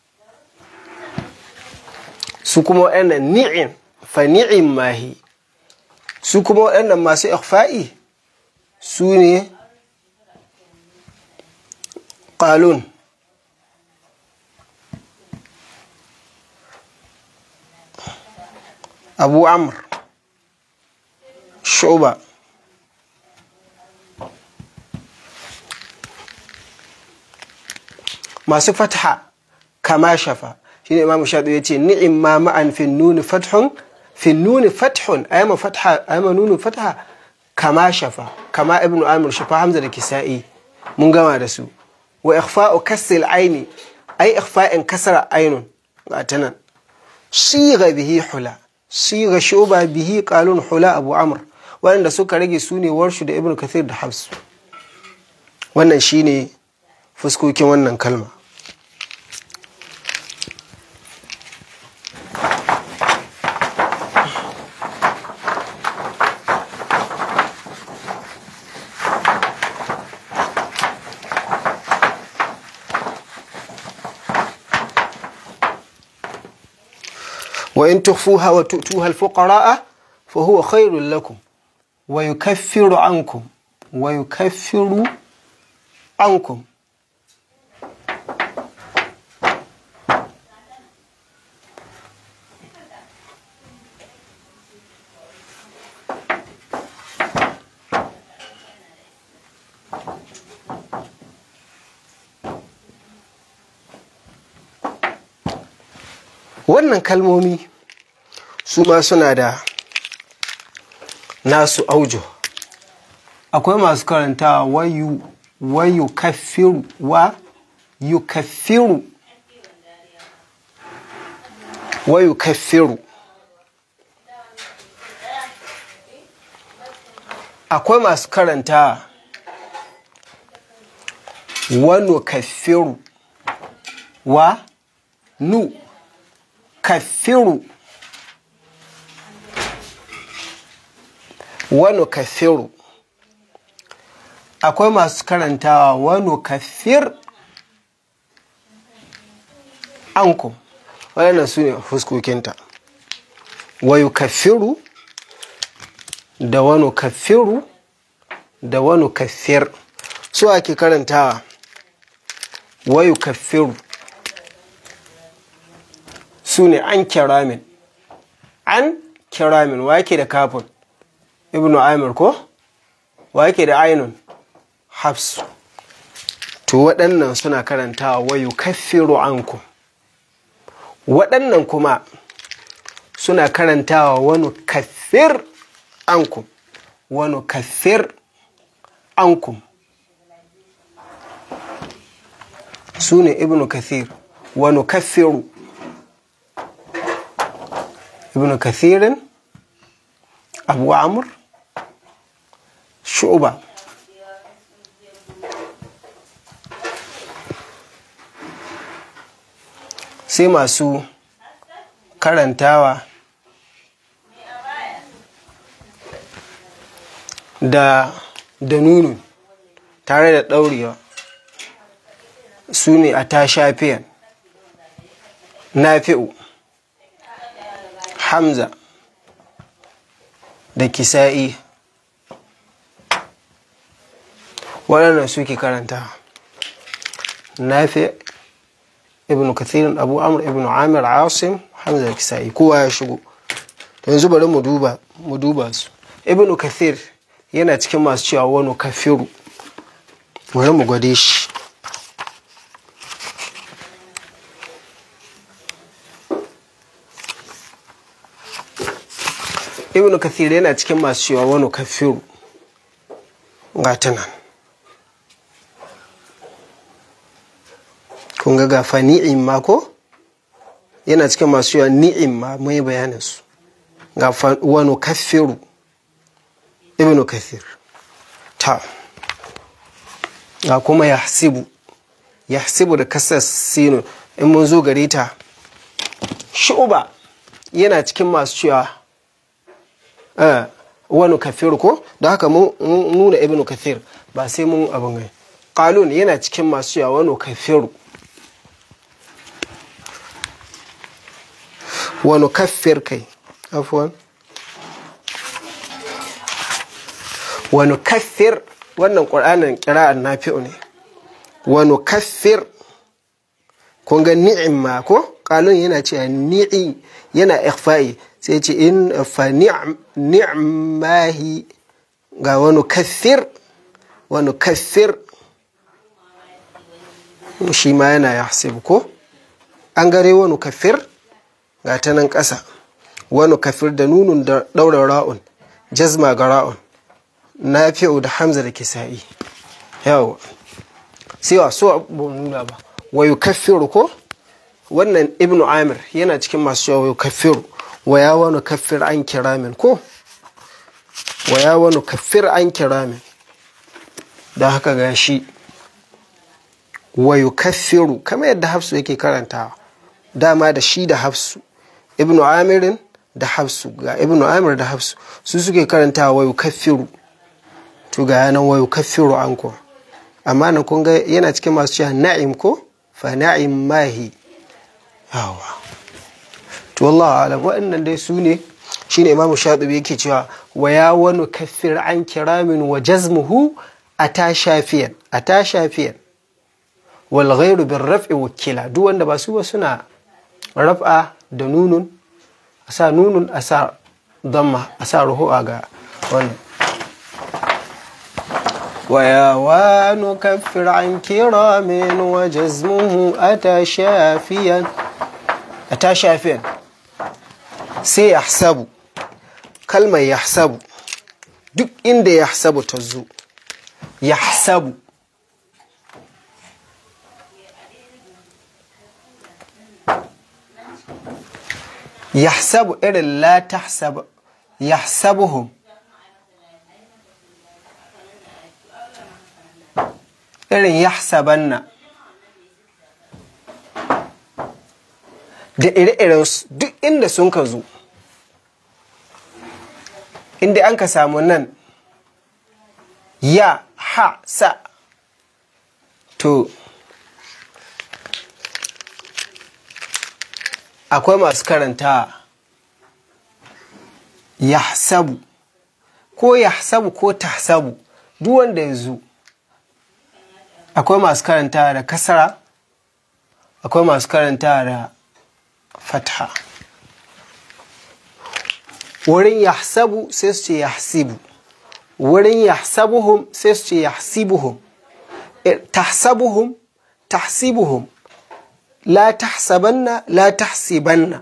Su kuma waɗannan ni'im fa ni'im mahi. Su kuma waɗannan masu ikhfa'i su ne Qalun, Abu Amr, Shu'ba, masu fatha kama shafa shine Imam Shatibi yace ni'ma ma'an fi nun fathun fi nun fathun ayma fatha ayma nun fatha kama shafa kama ibn Amir shafa Hamza da Kisa'i mun gama da su wa ikhfa'u kasr al-ayn ay ikhfa'in kasra aynun gatanan siga bihi hula siga shuba bihi qalun hula Abu Amr wanda suka rage sune Warshu da Ibn Kathir da Hafs wannan shine fuskokin wannan kalma وإن تخفوها وتؤتوها الفقراء فهو خير لكم ويكفر عنكم ويكفر عنكم wannan kalmomi su ma suna da nasu aujo akwai masu karanta wayu wayu kaffiru wa yukaffiru wayu kaffiru akwai masu karanta wanu kaffiru wa nu kaffiru wani kaffiru akwai masu karantawa wani kaffir anku waɗannan su ne fuskokinta wayu kaffiru da wani kaffiru da wani kaffir su ake karantawa wayu kaffiru su ne an kiramin an kiramin wa yake da kafin ibnu amir ko wa yake da ainun hafsu to waɗannan suna karantawa wayu kaffiru ankum waɗannan kuma suna karantawa wani kaffir ankum wani kaffir ankum su ne ibnu kathir wani kaffiru ابن كثير أبو عمرو شعبة sai masu karantawa da da nunu tare da ɗaurewa su ne a ta shafiyan nafi'u Hamza da Kisa'i waɗannan suke karanta Nafi ibn Kathir Abu Amr ibn Amir Asim Hamza da Kisa'i kowa ya shigo yanzu bari mu duba mu duba su Ibn Kathir yana cikin masu cewa wani kafiru bari mu gwade shi Ibn Kathir yana cikin masu cewa wani kafiru ga tunan kun ga gafa ni'imma ko yana cikin masu cewa ni'imma mai bayanin su gafa wani kafiru Ibn Kathir ta ga kuma yahsibu yahsibu da kasar sinu in mun zo gare ta Shu'ba yana cikin masu cewa Uh, wani kafiru ko da haka mun nuna Ibn Kathir ba sai mun abin gai Qalun yana cikin masu yawa wani kafiru wani kafir kai afwan wani kafir wannan ƙur'anin ƙira'an nafi'u ne wani kafir kun ga ni'imma ko Qalun yana cewa ni'i yana ikhfa'i sai ce in fa ni'mahi ga wani kathir wani kathir shi ma yana yahsibu ko an gare wani kafir ga ta nan ƙasa wani kafir da nunun da ɗaura ra'un jazma ga ra'un nafi'u da hamza da kisa'i yawa sai wa so abu nuna ba wa yukaffiru ko wannan ibnu amir yana cikin masu cewa wa yukaffiru wa ya wani kaffir an kiramin ko wa ya wani kaffir an kiramin da haka ga shi wa yukaffiru kamar yadda hafsu yake karantawa dama da shi da hafsu ibnu amirin da hafsu ga ibnu amir da hafsu su suke karantawa wa yukaffiru to ga yanan wa yukaffiru an ko amma nan kun ga yana cikin masu cewa na'im ko fa na'im mahi yawa to wallahi alam wa'annan dai su ne shine imam shatibi yake cewa wa ya wani kaffir an kiramin wa jazmuhu ata shafiyan ata shafiyan wal ghayru bir raf'i wakila duk wanda ba su ba suna raf'a da nunun asa nunun asa damma asa ruhu'a ga wannan wa ya wani kaffir an kiramin wa jazmuhu ata shafiyan ata shafiyan sai yahsabu kalmar yahsabu duk inda yahsabu ta zo yahsabu yahsabu irin la tahsab yahsabuhum irin yahsabanna da ire-iren duk inda sun ka zo inda an ka samu nan ya ha sa to akwai masu karanta yahsabu ko yahsabu ko tahsabu duk wanda ya zo akwai masu karanta da kasara akwai masu karanta da fatha wurin yahsabu sai su ce yahsibu wurin yahsabuhum sai su ce yahsibuhum tahsabuhum tahsibuhum la tahsabanna la tahsibanna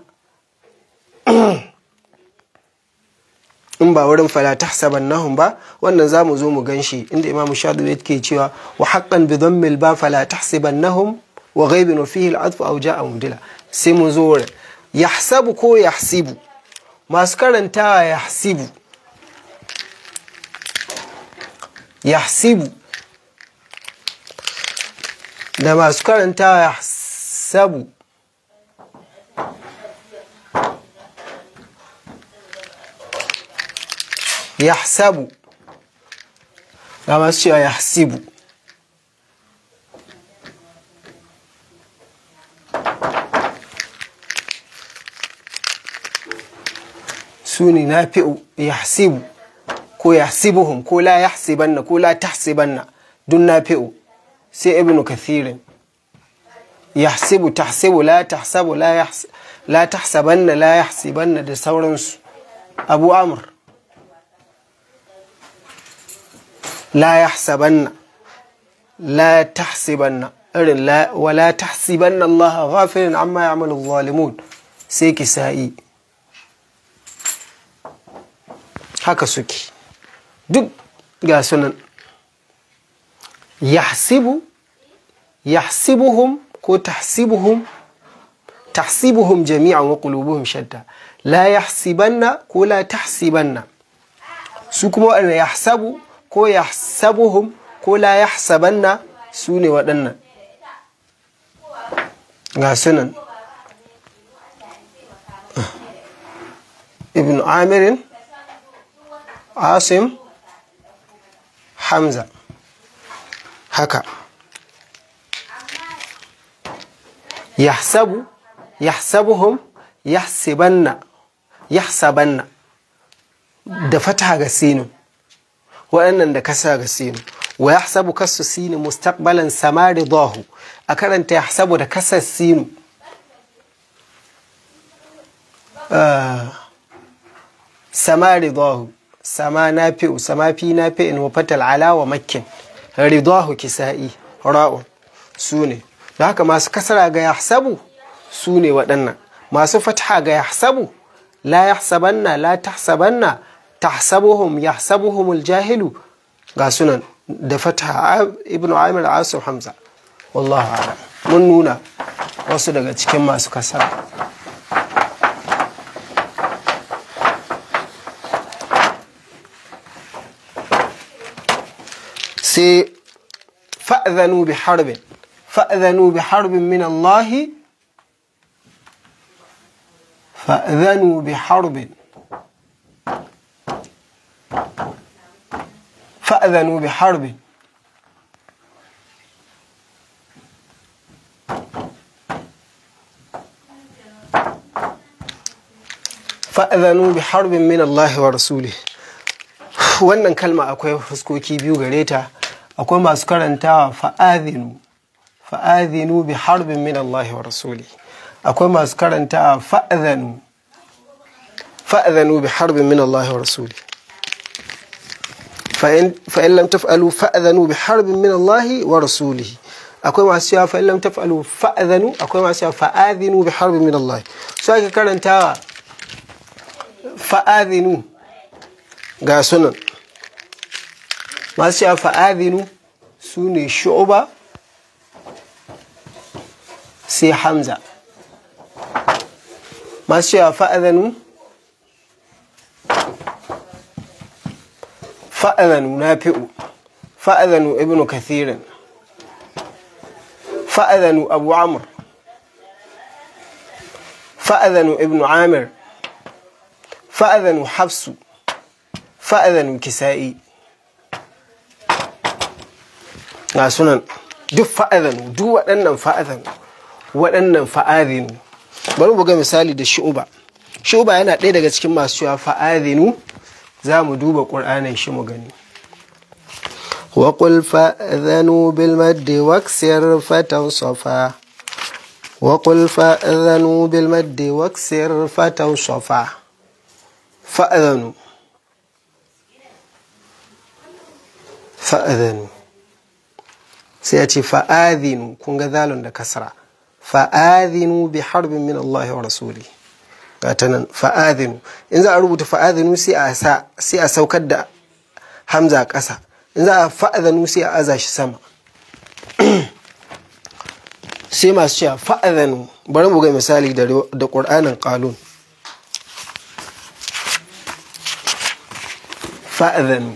in ba wurin fala tahsabannahum ba wannan zamu zo mu ganshi inda imam shadu yake cewa wa haqqan bi dhammil ba fala tahsibannahum wa ghaibin wa fihi al-'athf aw ja'a mudila sai mu zo wurin yahsabu ko yahsibu masu karanta yahsibu yahsibu da masu karanta yahsabu yahsabu da masu cewa yahsibu suni nafi'u yahsibu ko yahsibuhum ko la yahsibanna ko la tahsibanna dun nafi'u sai ibnu kathirin yahsibu tahsibu la tahsabu la yahs la tahsabanna la yahsibanna da sauransu abu amr la yahsabanna la tahsibanna irin la wala tahsibanna Allah ghafilan amma ya'malu adh-dhalimun sai kisa'i haka suke duk ga sunan yahsibu yahsibuhum ko tahsibuhum tahsibuhum jami'an wa qulubuhum shatta la yahsibanna ko la tahsibanna su kuma wanda yahsabu ko yahsabuhum ko la yahsabanna su ne waɗannan ga sunan ibn amirin asim hamza haka yahsabu yahsabuhum yahsibanna yahsabanna da fataha ga sinu waɗannan da kasa ga sinu wa yahsabu kasu sinu mustaqbalan samari dahu a karanta yahsabu da kasar sinu samari dahu sama nafi'u sama fi nafi'in wa fatal ala wa makkin ridahu kisa'i ra'un sune da haka masu kasara ga yahsabu su ne waɗannan, masu fatha ga yahsabu la yahsabanna la tahsabanna tahsabuhum yahsabuhumul jahilu ga sunan da fatha ibnu amir asim hamza. wallahu a'lam. mun nuna wasu daga cikin masu kasara. sai fa'adhanu bi harbin, fa'adhanu bi harbin min Allah, fa'adhanu bi harbin, fa'adhanu bi harbin, fa'adhanu bi harbin min Allah wa rasulih. Wannan kalma akwai fuskoki biyu gare ta. Akwai masu karantawa fa'adhinu, fa'adhinu bi harbin min Allah wa rasuli. Akwai masu karantawa fa'adhanu, fa'adhanu bi harbin min Allah wa rasuli. fa'in lam taf'alu fa'adhanu bi harbin min Allah wa rasulihi. Akwai masu yawa fa'in lam taf'alu fa'adhanu, akwai masu yawa fa'adhinu bi harbin min Allah. So ake karantawa fa'adhinu ga sunan. masu yawa fa'adhinu su ne Shu'ba sai Hamza. masu yawa fa'adhanu fa'adhanu Nafi'u, fa'adhanu Ibn Kathirin, fa'adhanu Abu Amr, fa'adhanu Ibn Amir, fa'adhanu Hafsu, fa'adhanu Kisa'i. ga sunan duk fa'adhanu, duk waɗannan fa'adhanu, waɗannan fa'adhinu. bari mu ga misali da Shu'ba. Shu'ba yana ɗaya daga cikin masu cewa fa'adhinu. za mu duba ƙur'anin shi mu gani. wa qul fa'adhanu bil maddi waksir fatansafa, wa qul fa'adhanu bil maddi waksir fatansafa. fa'adhanu, fa'adhanu sai ya ce fa'adhinu, kun ga zalun da kasra, fa'adhinu bi harbin min Allah wa rasuli. gata nan fa'adhinu. in za a rubuta fa'adhinu sai a sa sai a saukar da hamza ƙasa. in za a fa'adhanu sai a aza shi sama. sai masu cewa fa'adhanu, bari mu ga misali da da Qur'anin Qalun. fa'adhanu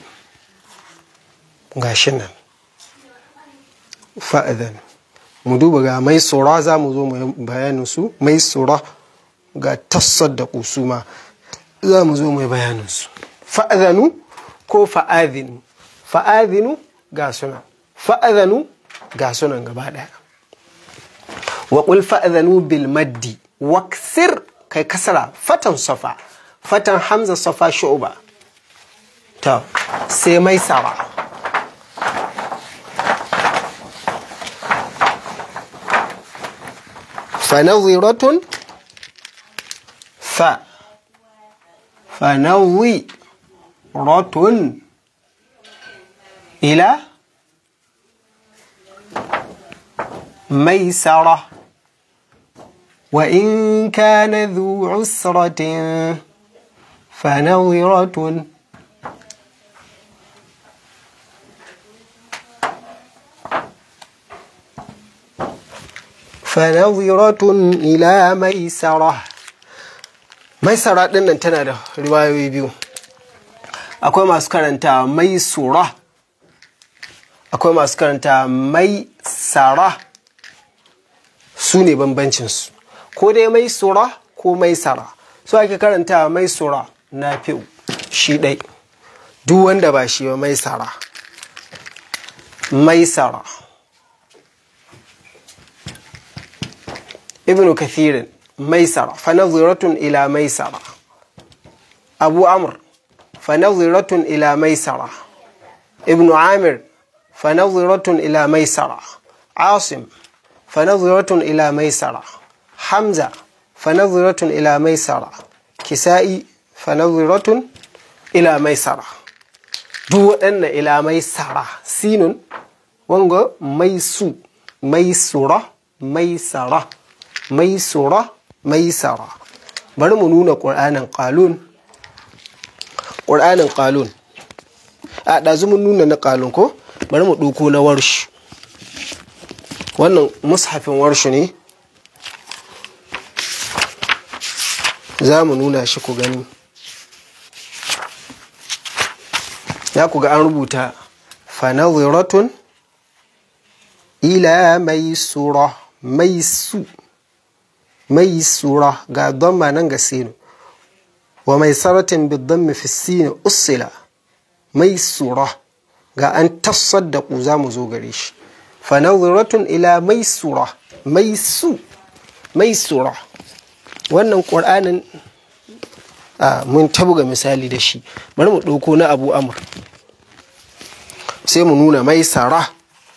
gashi nan fa'adhanu. mu duba ga mai sura, za mu zo mu bayanin su. mai sura ga tasaddaku su ma za mu zo mu bayanin su. fa'adhanu ko fa'adhinu. fa'adhinu ga sunan, fa'adhanu ga sunan gaba daya. wa qul fa'adhanu bil maddi waksir, kai kasara fatan safa, fatan hamza safa Shu'ba. ta sai mai sara. فنظرة ف فنظرة إلى ميسرة وإن كان ذو عسرة فنظرة فنظرة إلى ميسرة. ميسرة ɗin nan tana da riwayoyi biyu. akwai masu karanta maisura, akwai masu karanta maisara. su ne bambancinsu, ko dai maisura ko maisara. so ake karanta maisura Nafi'u shi ɗai, duk wanda ba shi ba maisara. maisara ابن كثير ميسرة فنظرة إلى ميسرة. أبو عمرو فنظرة إلى ميسرة. ابن عامر فنظرة إلى ميسرة. عاصم فنظرة إلى ميسرة. حمزة فنظرة إلى ميسرة. كسائي فنظرة إلى ميسرة. دو أن إلى ميسرة سين وانغو ميسو ميسورة maisara maisura maisara. Bari mu nuna Qur'anin qalun Qur'anin qalun a ɗazu mun nuna na qalun ko bari mu ɗauko na warshu. Wannan mushafin warshu ne za mu nuna shi ku gani. Ya ku ga an rubuta fanadhiratun ila maisura maisu maisura ga dhamma nan ga sinu wa maisaratin bidhammi fi sin usila maisura ga an tasaddaqu za mu zo gare shi. fanadhiratun ila maisura maisu maisura. Wannan Qur'anin a mun tabuga misali da shi. Bari mu ɗauko na Abu Amr sai mu nuna maisara.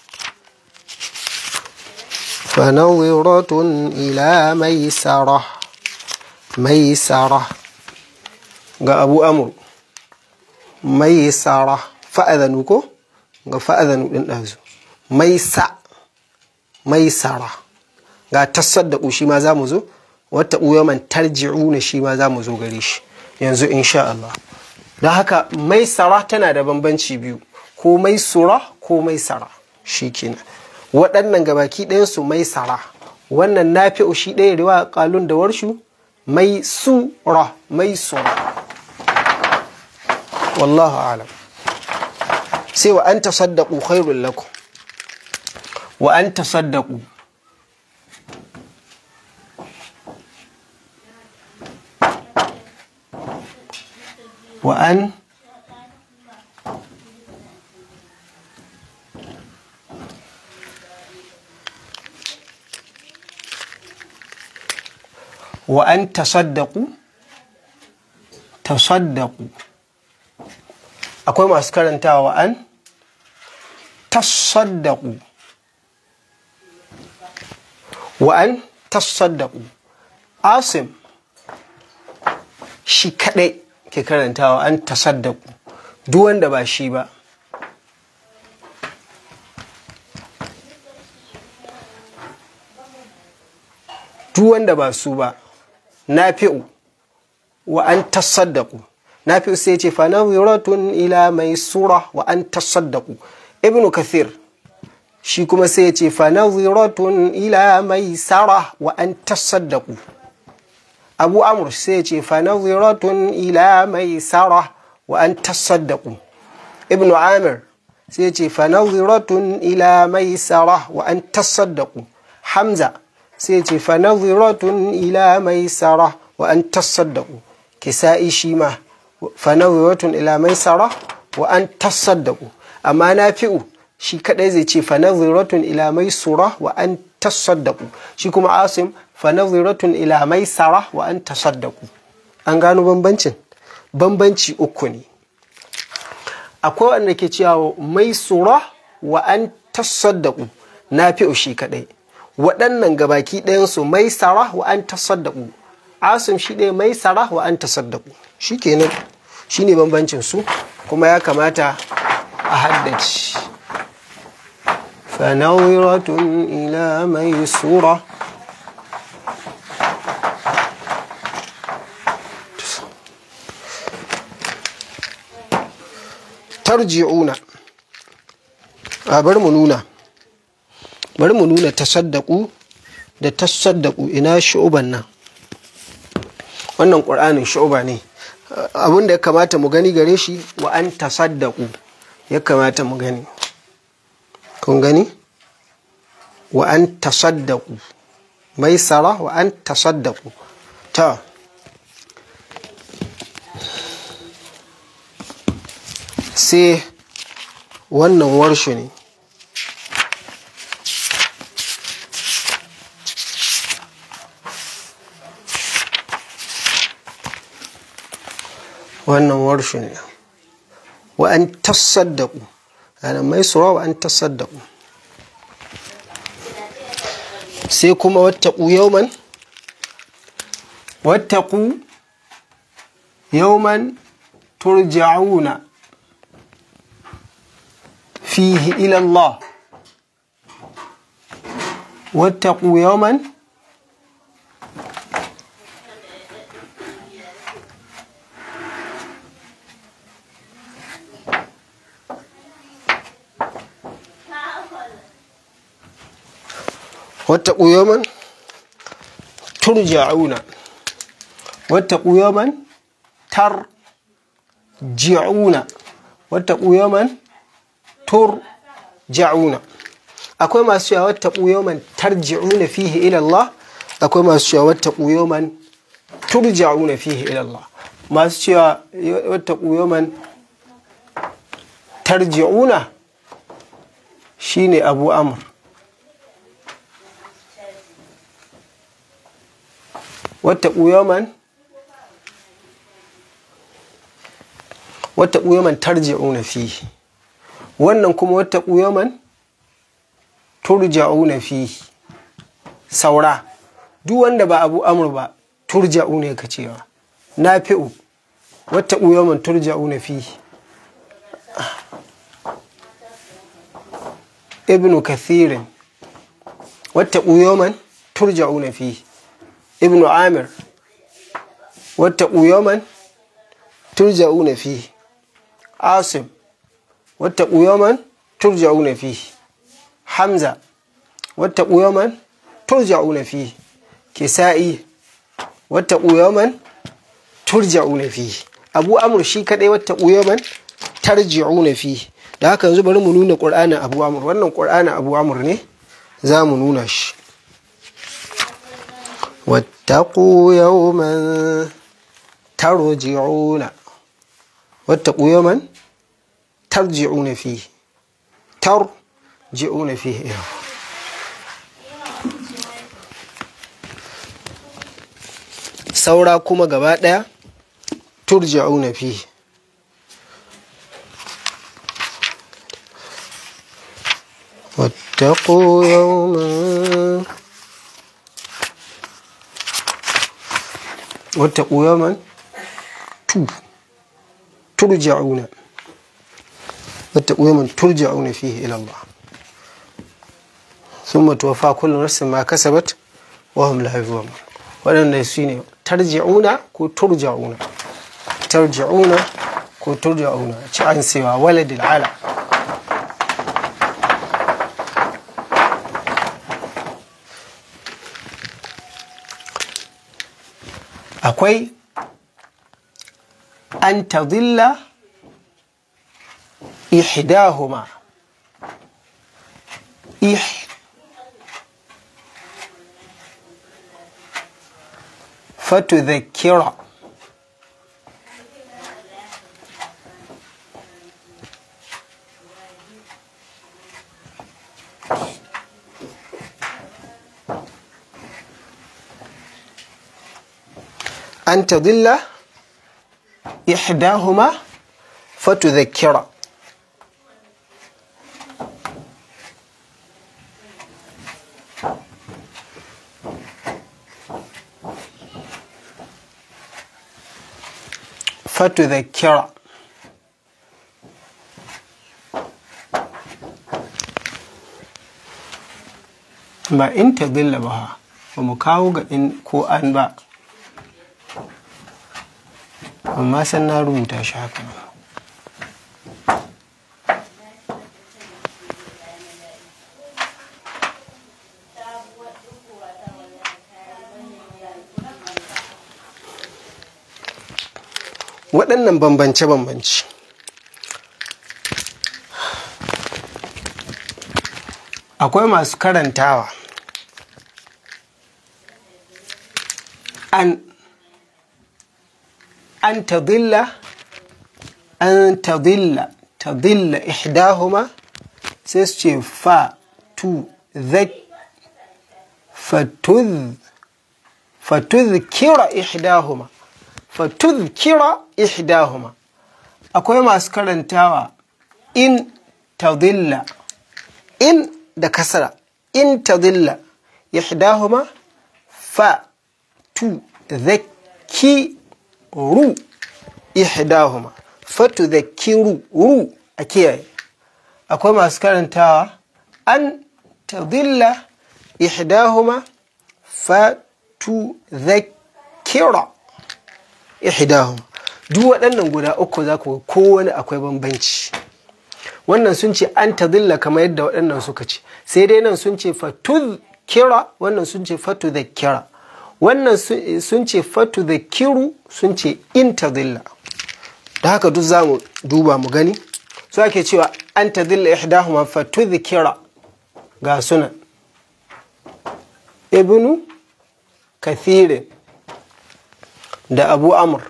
fanadhiratun ila maisara maisara ga Abu Amr maisara fa'adhanu ko ga fa'adhanu din dazu maisa maisara ga tasaddaqu shi ma zamu zo wata uyaman tarji'una shi ma zamu zo gare shi yanzu insha Allah. Dan haka maisara tana da bambanci biyu ko maisura ko maisara shikenan. Waɗannan gabaki ɗayan su maisara. Wannan nafi'u shi ɗaya riwaya qalun da warshu maisura maisura. Wallahu a'lam. Sai wa an tasaddaqu khairul lakum wa an tasaddaqu wa an wa an tasaddaqu tasaddaqu. Akwai masu karantawa wa an tasaddaqu wa an tasaddaqu. Asim shi kadai ke karantawa an tasaddaqu, duk wanda ba shi ba duk wanda ba su ba nafi'u wa an tasaddaqu. Nafi'u sai ce fa nadhiratun ila maisura wa an tasaddaqu. Ibn Kathir shi kuma sai ce fa nadhiratun ila maisara wa an tasaddaqu. Abu Amr sai ce fa nadhiratun ila maisara wa an tasaddaqu. Ibn Amir sai ce fa nadhiratun ila maisara wa an tasaddaqu. Hamza sai ce fa nadhiratun ila maisara wa an tasaddaqu. Kisa'i shi ma fa nadhiratun ila maisara wa an tasaddaqu. Amma Nafi'u shi kadai zai ce fa nadhiratun ila maisura wa an tasaddaqu. Shi kuma Asim fa nadhiratun ila maisara wa an tasaddaqu. An gano bambancin? Bambanci uku ne. Akwai wanda ke cewa maisura wa an tasaddaqu, Nafi'u shi kadai. Waɗannan gabaki ɗayan su maisara wa an tasaddaqu. Asim shi ɗaya maisara wa an tasaddaqu. Shikenan shine bambancin su kuma ya kamata a haddace. fa nadhiratun ila maisura tarji'una. A bari mu nuna bari mu nuna tasaddaqu da tasaddaqu. Ina shu'uban nan? Wannan Qur'anin shu'uba ne. Abinda ya kamata mu gani gare shi wa an tasaddaqu ya kamata mu gani. Kun gani? Wa an tasaddaqu maisara wa an tasaddaqu. Ta sai wannan warshu ne. Wannan warshu ne. Wa an tasaddaqu ana maisura wa an tasaddaqu. Sai kuma wattaqu yawman wattaqu yawman turja'una fihi ila Allah. واتقوا يوما واتقوا يوما ترجعون واتقوا يوما ترجعون واتقوا يوما ترجعون. akwai masu cewa wattaqu yawman tarji'una fihi ila Allah, akwai masu cewa wattaqu yawman turja'una fihi ila Allah. masu cewa wattaqu yawman tarji'una shine Abu Amr, wattaqu yawman wattaqu yawman tarji'una fihi, wannan kuma wattaqu yawman turja'una fihi. saura duk wanda ba Abu Amr ba turja'u ne ka cewa. Nafi'u wattaqu yawman turja'una fihi. Ibn Kathir wattaqu yawman turja'una fihi. Ibn Amir wattaqu yawman turja'una fihi. Asim wattaqu yawman turja'una fihi. Hamza wattaqu yawman turja'una fihi. Kisa'i wattaqu yawman turja'una fihi. Abu Amr shi kadai wattaqu yawman tarji'una fihi. da haka yanzu bari mu nuna Qur'anin Abu Amr. wannan Qur'anin Abu Amr ne za mu nuna shi. wattaqu yawman tarji'una wattaqu yawman tarji'una fihi. tarji'una fihi. saura kuma gaba daya turja'una fihi. wattaqu yawman wattaqu yawman tu turja'una wattaqu yawman turja'una fihi ila Allah thumma tuwaffa kullu nafsin ma kasabat wa hum la yuzlamun. waɗannan su ne tarji'una ko turja'una. tarji'una ko turja'una ci an sewa waladil ala. akwai an tadilla ihdahuma. ih fatudhakkira أن تضل إحداهما فتذكر. فتذكر ba in tadilla ba ba mu kawo ga in ko an ba, amma san na rubuta shi haka. waɗannan bambance-bambance akwai masu karantawa an أن تضل أن تضل تضل إحداهما سيسجي فا تو ذك فتذ فتذكر إحداهما فتذكر إحداهما. أكوي ما أسكرن تاوى إن تضل إن دكسرة إن تضل إحداهما فا تو ذكي ru ihdahuma fatudhakkiru ru akiyaye. akwai masu karantawa an tadilla ihdahuma fatudhakkira ihdahuma. Duk waɗannan guda uku za ku kowane akwai bambanci. Wannan sun ce an tadilla kamar yadda waɗannan suka ce, sai dai nan sun ce fatudhkira, wannan sun ce fatudhakkira. Wannan sun ce fatudhakkiru, sun ce in tadilla. Da haka duk za mu duba mu gani. Su ake cewa an tadilla ihdahuma fatudhkira ga sunan Ibnu Kathir da Abu Amr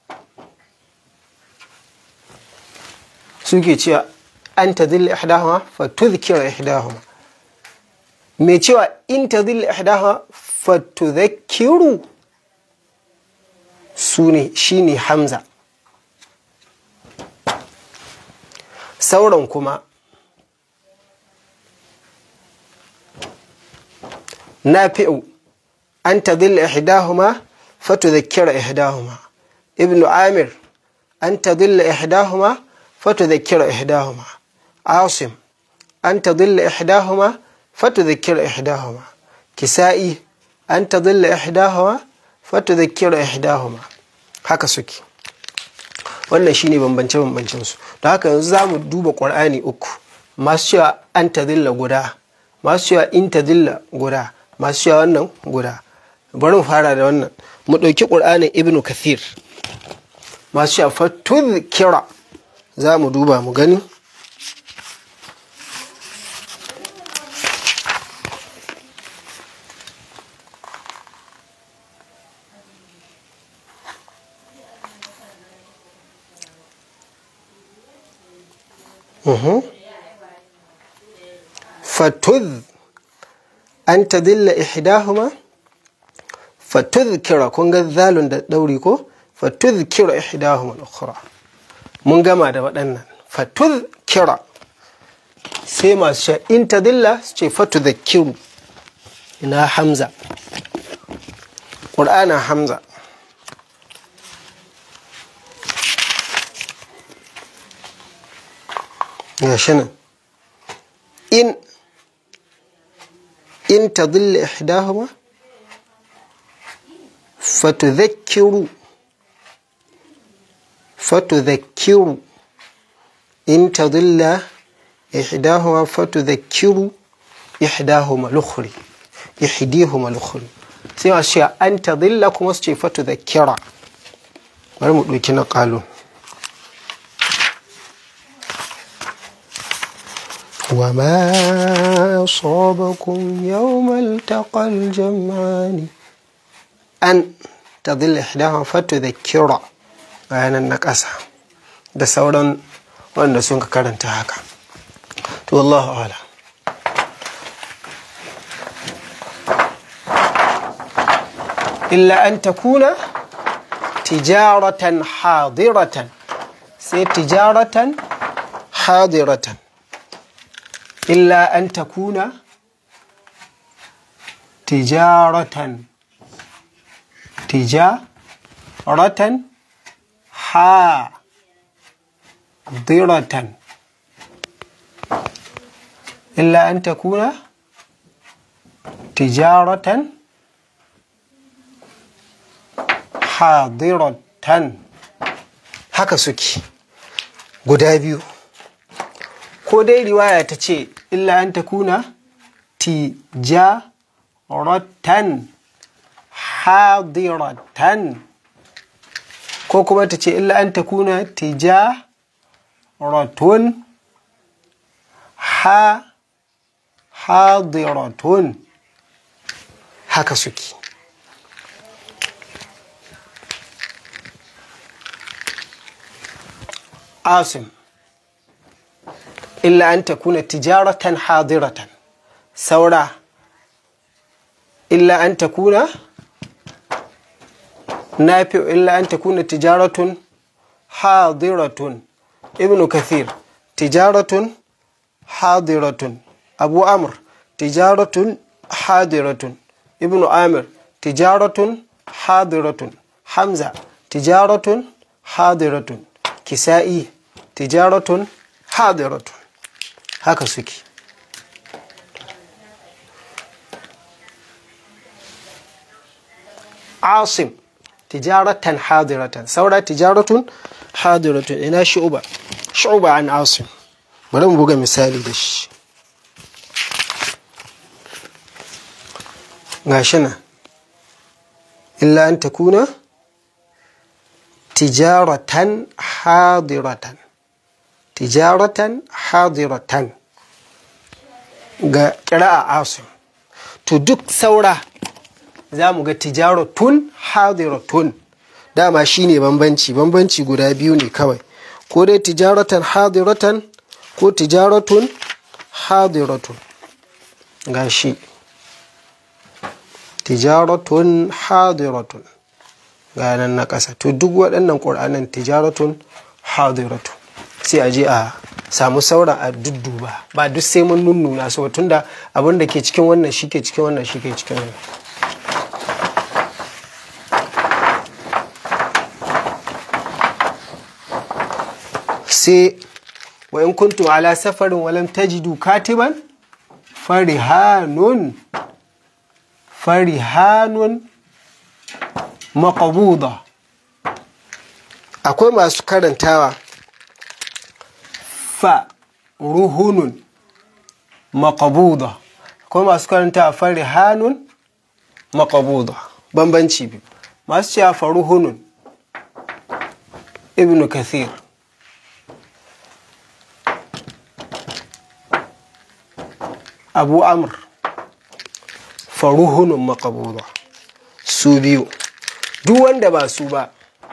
suke cewa an tadilla ihdahuma fatudhkira ihdahuma. Me cewa in tadilla ihdahuma fatudhakkiru sune shine Hamza. Sauran kuma Nafi'u an tadilla ihdahuma fatudhakkira ihdahuma. Ibnu Amir an tadilla ihdahuma fatudhakkira ihdahuma. Asim an tadilla ihdahuma fatudhakkira ihdahuma. Kisa'i an tadilla ihdahuma fatudhakkira ihdahuma. Haka suke. Wannan shine bambance bambancin su. Da haka yanzu zamu duba Qur'ani uku. Masu cewa an tadilla guda, masu cewa in tadilla guda, masu cewa wannan guda. Bari mu fara da wannan. Mu dauki Qur'anin Ibn Kathir. Masu cewa fatudhkira zamu duba mu gani. Mhm. Fatudh an tadilla ihdahuma fatudhkira, kun ga zalun da dauri ko? Fatudhkira ihdahuma al-ukhra. Mun gama da waɗannan. Fatudhkira. Sai masu in tadilla su ce fatudhakkiru. Ina Hamza. Qur'anin Hamza. gashi nan in in tadilla ihdahuma fatudhakkiru fatudhakkiru in tadilla ihdahuma fatudhakkiru ihdahuma al-ukhra ihdihuma al-ukhra sai a ce an tadilla kuma su ce fatudhakkira. bari mu dauki na qalun وما أصابكم يوم التقى الجمعان أن تضل إحداهما فتذكر أنا النكاسة da sauran wanda sun ka karanta haka to wallahu a'lam. illa an takuna tijaratan hadiratan sai tijaratan hadiratan إلا أن تكون تجارة تجارة حاضرة إلا أن تكون تجارة حاضرة haka suke guda biyu ko dai riwaya ta ce illa an takuna tijaratan hadiratan ko kuma ta ce illa an takuna tijaratun ha hadiratun haka suke. Asim إلا أن تكون تجارة حاضرة سورة إلا أن تكون نافع إلا أن تكون تجارة حاضرة. ابن كثير تجارة حاضرة. أبو عمرو تجارة حاضرة. ابن عامر تجارة حاضرة. حمزة تجارة حاضرة. كسائي تجارة حاضرة. haka suke Asim tijaratan hadiratan, saura tijaratun hadiratun. Ina shu'ba, shu'ba an Asim. Bari mu buga misali da shi. Gashi nan, illa an takuna tijaratan hadiratan, tijaratan hadiratan ga ƙira'a Asim. To duk saura za mu ga tijaratun hadiratun, dama shi ne bambanci, bambanci guda biyu ne kawai, ko dai tijaratan hadiratan ko tijaratun hadiratun. Ga shi tijaratun hadiratun ga nan na ƙasa. To duk waɗannan ƙur'anan tijaratun hadiratun, sai a je a samu sauran a dudduba, ba duk sai mun nunnuna su tunda abin da ke cikin wannan shi ke cikin wannan shi ke cikin wannan. sai wa in kuntum ala safarin walam tajidu katiban farihanun farihanun maqbuda. Akwai masu karantawa fa ruhunun maqbuda, akwai masu karantawa farihanun maqbuda, bambanci biyu. Masu cewa fa ruhunun Ibn Kathir, Abu Amr, faruhunun maqbuda, su biyu. Duk wanda ba su ba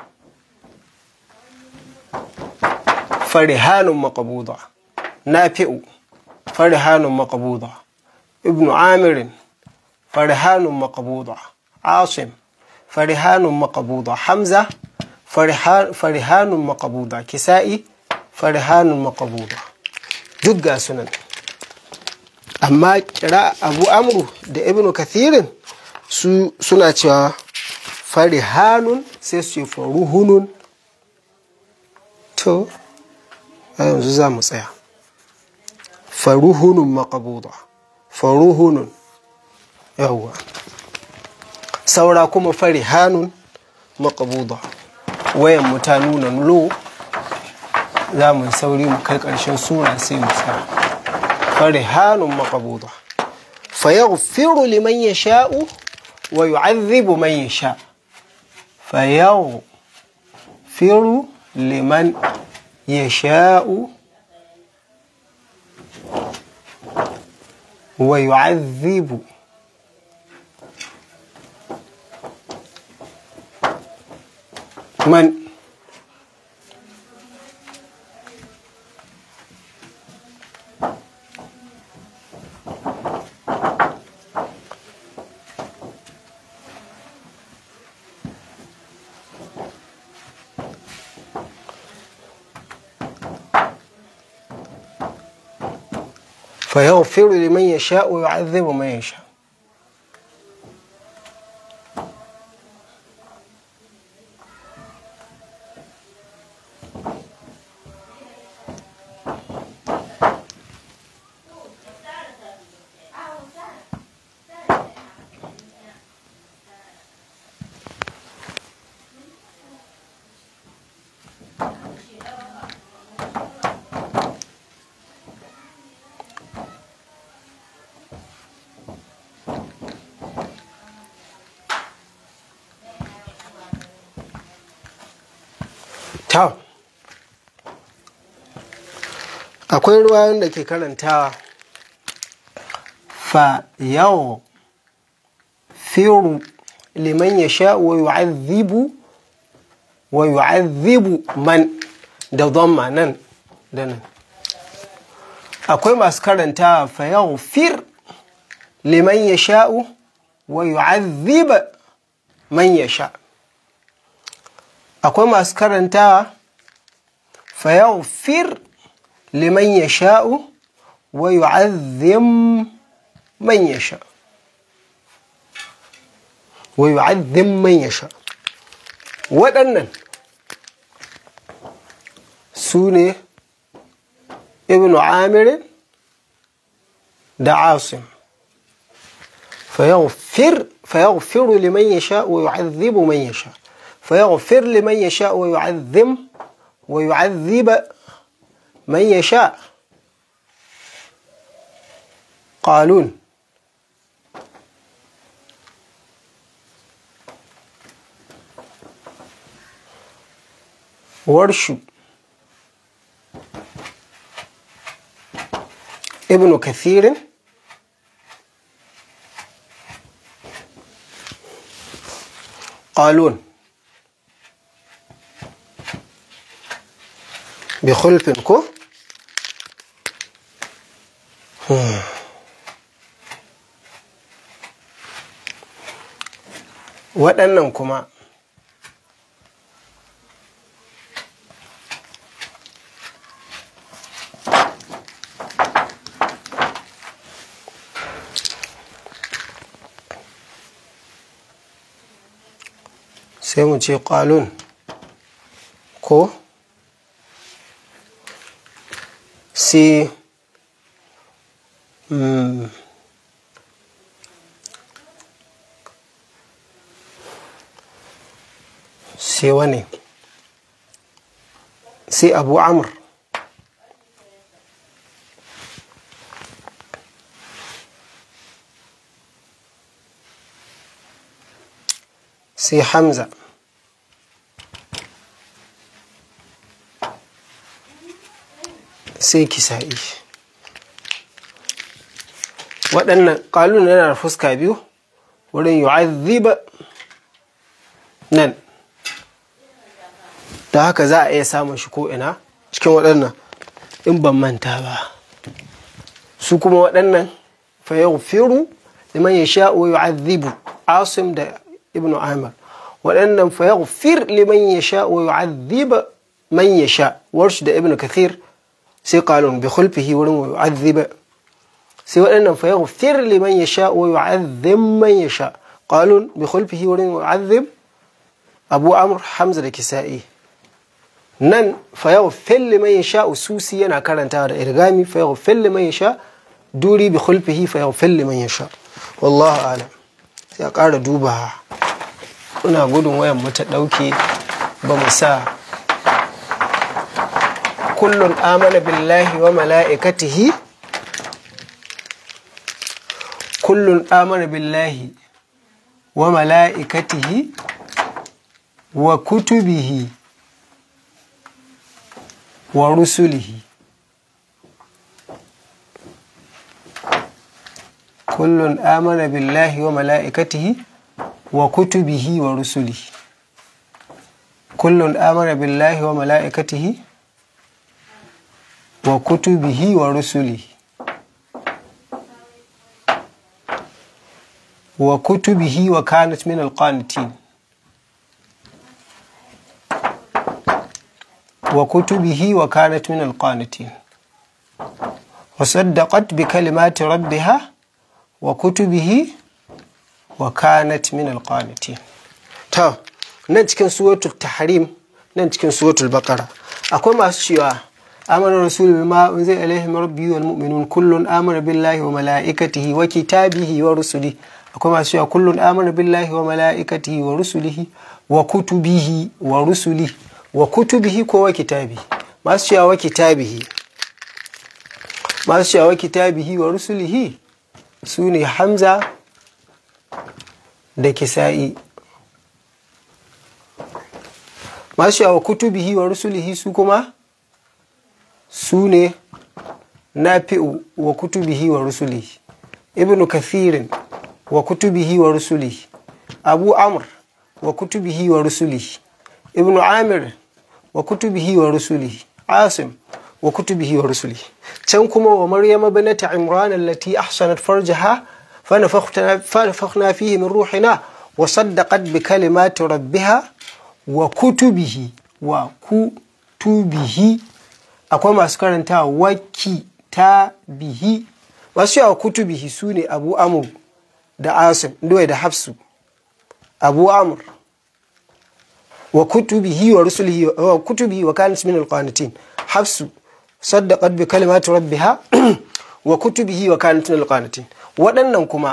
farihanun maqbuda, Nafi'u farihanun maqbuda, Ibn Amir farihanun maqbuda, Asim farihanun maqbuda, Hamza farihanun maqbuda, Kisa'i farihanun maqbuda. Duk ga sunan. Amma kira Abu Amru da Ibn Kathirin su suna cewa farihanun sai su yi faruhunun. To a yanzu za mu tsaya. Faruhunun maqbuda, faruhunun, yawwa. Saura kuma farihanun maqbuda. Wayan mu ta nuna lo, za mu sauri mu kai ƙarshen sura sai mu tsaya. farihanun maqbuda fayaghfiru liman yasha'u wa yu'adhibu man yasha'. fayaghfiru liman yasha'u wa yu'adhibu man فيغفر لمن يشاء ويعذب من يشاء. Ta akwai ruwayoyin da ke karantawa fa yaw firu liman yasha wa yu'adhibu wa yu'adhibu man da dhamma nan da nan. Akwai masu karantawa fa yaghfir liman yasha wa yu'adhib man yasha. Akwai masu karantawa fayaghfir liman yasha'u wa yu'adhim man yasha wa yu'adhim man yasha. Waɗannan su ne Ibn Amir da Asim. fayaghfir فيغفر لمن يشاء ويعذب من يشاء فيغفر لمن يشاء ويعذب ويعذب من يشاء. قالون. ورش. ابن كثير. قالون. بخلف كو waɗannan kuma sai mu ce qalun ko sai mm, sai wani sai Abu Amr sai Hamza sai Kisa'i. waɗannan ƙalun yana da fuska biyu wurin yu'azziba nan da haka za a iya samun shi ko'ina cikin waɗannan in ban manta ba. su kuma waɗannan fa yaghfiru liman yasha'u wa yu'adhibu Asim da Ibn Amir. waɗannan fa yaghfir liman yasha'u wa yu'adhibu man yasha Warsh da Ibn Kathir. sai qalun bi khulfihi wurin wa yu'adhibu. sai waɗannan fa yaghfir liman yasha'u wa yu'adhib man yasha qalun bi khulfihi wurin wa yu'adhib Abu Amr, Hamza da Kisa'i. nan fa yaghfir liman yasha Susi yana karantawa da irgami fa yaghfir liman yasha Duri bi khulfihi fa yaghfir liman yasha. wallahu a'lam. sai a ƙara duba. ina gudun wayan mu ta dauke ba mu sa kullun amana billahi wa mala'ikatihi kullun amana billahi wa mala'ikatihi wa kutubihi wa rusulihi. kullun amana billahi wa mala'ikatihi wa kutubihi wa rusulihi. kullun amana billahi wa mala'ikatihi wa kutubihi wa rusulihi. wa kutubihi wa kanat min alqanitin. wa kutubihi wa kanat min alqanitin. wa saddaqat bi kalimati rabbiha wa kutubihi wa kanat min alqanitin. to nan cikin suratul tahrim nan cikin suratul baqara akwai masu cewa amana rasul bima unzila ilayhi min rabbihi wal mu'minun kullun amana billahi wa malaikatihi wa kitabihi wa rusulihi. akwai masu cewa kullun amana billahi wa malaikatihi wa rusulihi wa kutubihi wa rusulihi wa kutubihi ko wa kitabihi. masu cewa wa kitabihi masu cewa wa kitabihi wa rusulihi su ne Hamza da Kisa'i. masu cewa wa kutubihi wa rusulihi su kuma su ne Nafi'u wa kutubihi wa rusulihi. Ibn Kathirin wa kutubihi wa rusulihi. Abu Amr wa kutubihi wa rusulihi. Ibn Amir wa kutubihi wa rusulihi. Asim wa kutubihi wa rusulihi. can kuma wa Maryama binata Imran allati ahsanat farjaha fanafakhna fihi min ruhina wa saddaqat bi kalimati rabbiha wa kutubihi wa kutubihi. akwai masu karanta wa kitabihi. masu yawa kutubihi su ne Abu Amr da Asim duwai da Hafsu. Abu Amr wa kutubihi wa rusulihi wa kutubihi wa kanat min alqanitin. Hafsu saddaqat bi kalimati rabbiha wa kutubihi wa kanat min alqanitin. waɗannan kuma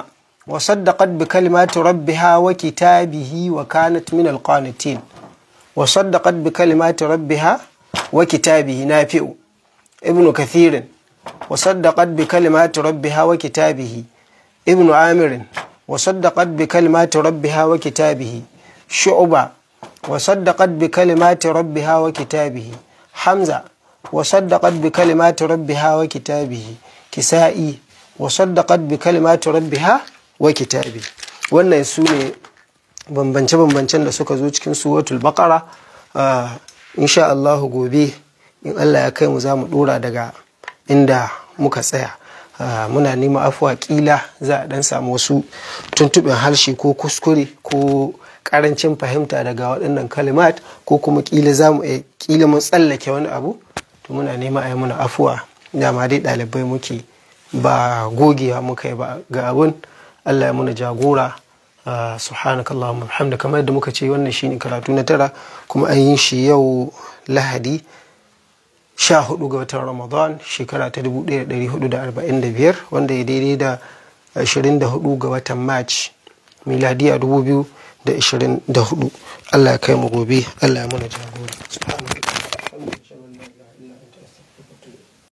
وصدقت بكلمات ربها وكتابه وكانت من القانتين وصدقت بكلمات ربها وكتابه نافع ابن كثير وصدقت بكلمات ربها وكتابه ابن عامر وصدقت بكلمات ربها وكتابه شعبة وصدقت بكلمات ربها وكتابه حمزة وصدقت بكلمات ربها وكتابه كسائي وصدقت بكلمات ربها وكتابه. wannan su ne bambance-bambancen da suka zo cikin suratul baqara. insha Allah gobe in Allah ya kai mu za mu dora daga inda muka tsaya. muna nema afuwa kila za a dan samu wasu tuntuɓin harshe ko kuskure ko karancin fahimta daga waɗannan kalimat ko kuma kila za mu kila mun tsallake wani abu, to muna nema a yi muna afuwa. dama dai ɗalibai muke ba gogewa muka yi ba ga abun. Allah ya muna jagora. subhanakallahumma bihamdika, kamar yadda muka ce wannan shine karatu na tara kuma an yi shi yau Lahadi sha hudu ga watan Ramadan shekara ta dubu ɗaya da ɗari hudu da arba'in da biyar wanda ya daidai da ashirin da hudu ga watan March miladiya dubu biyu da ashirin da hudu. Allah ya kai mu gobe. Allah ya muna jagora.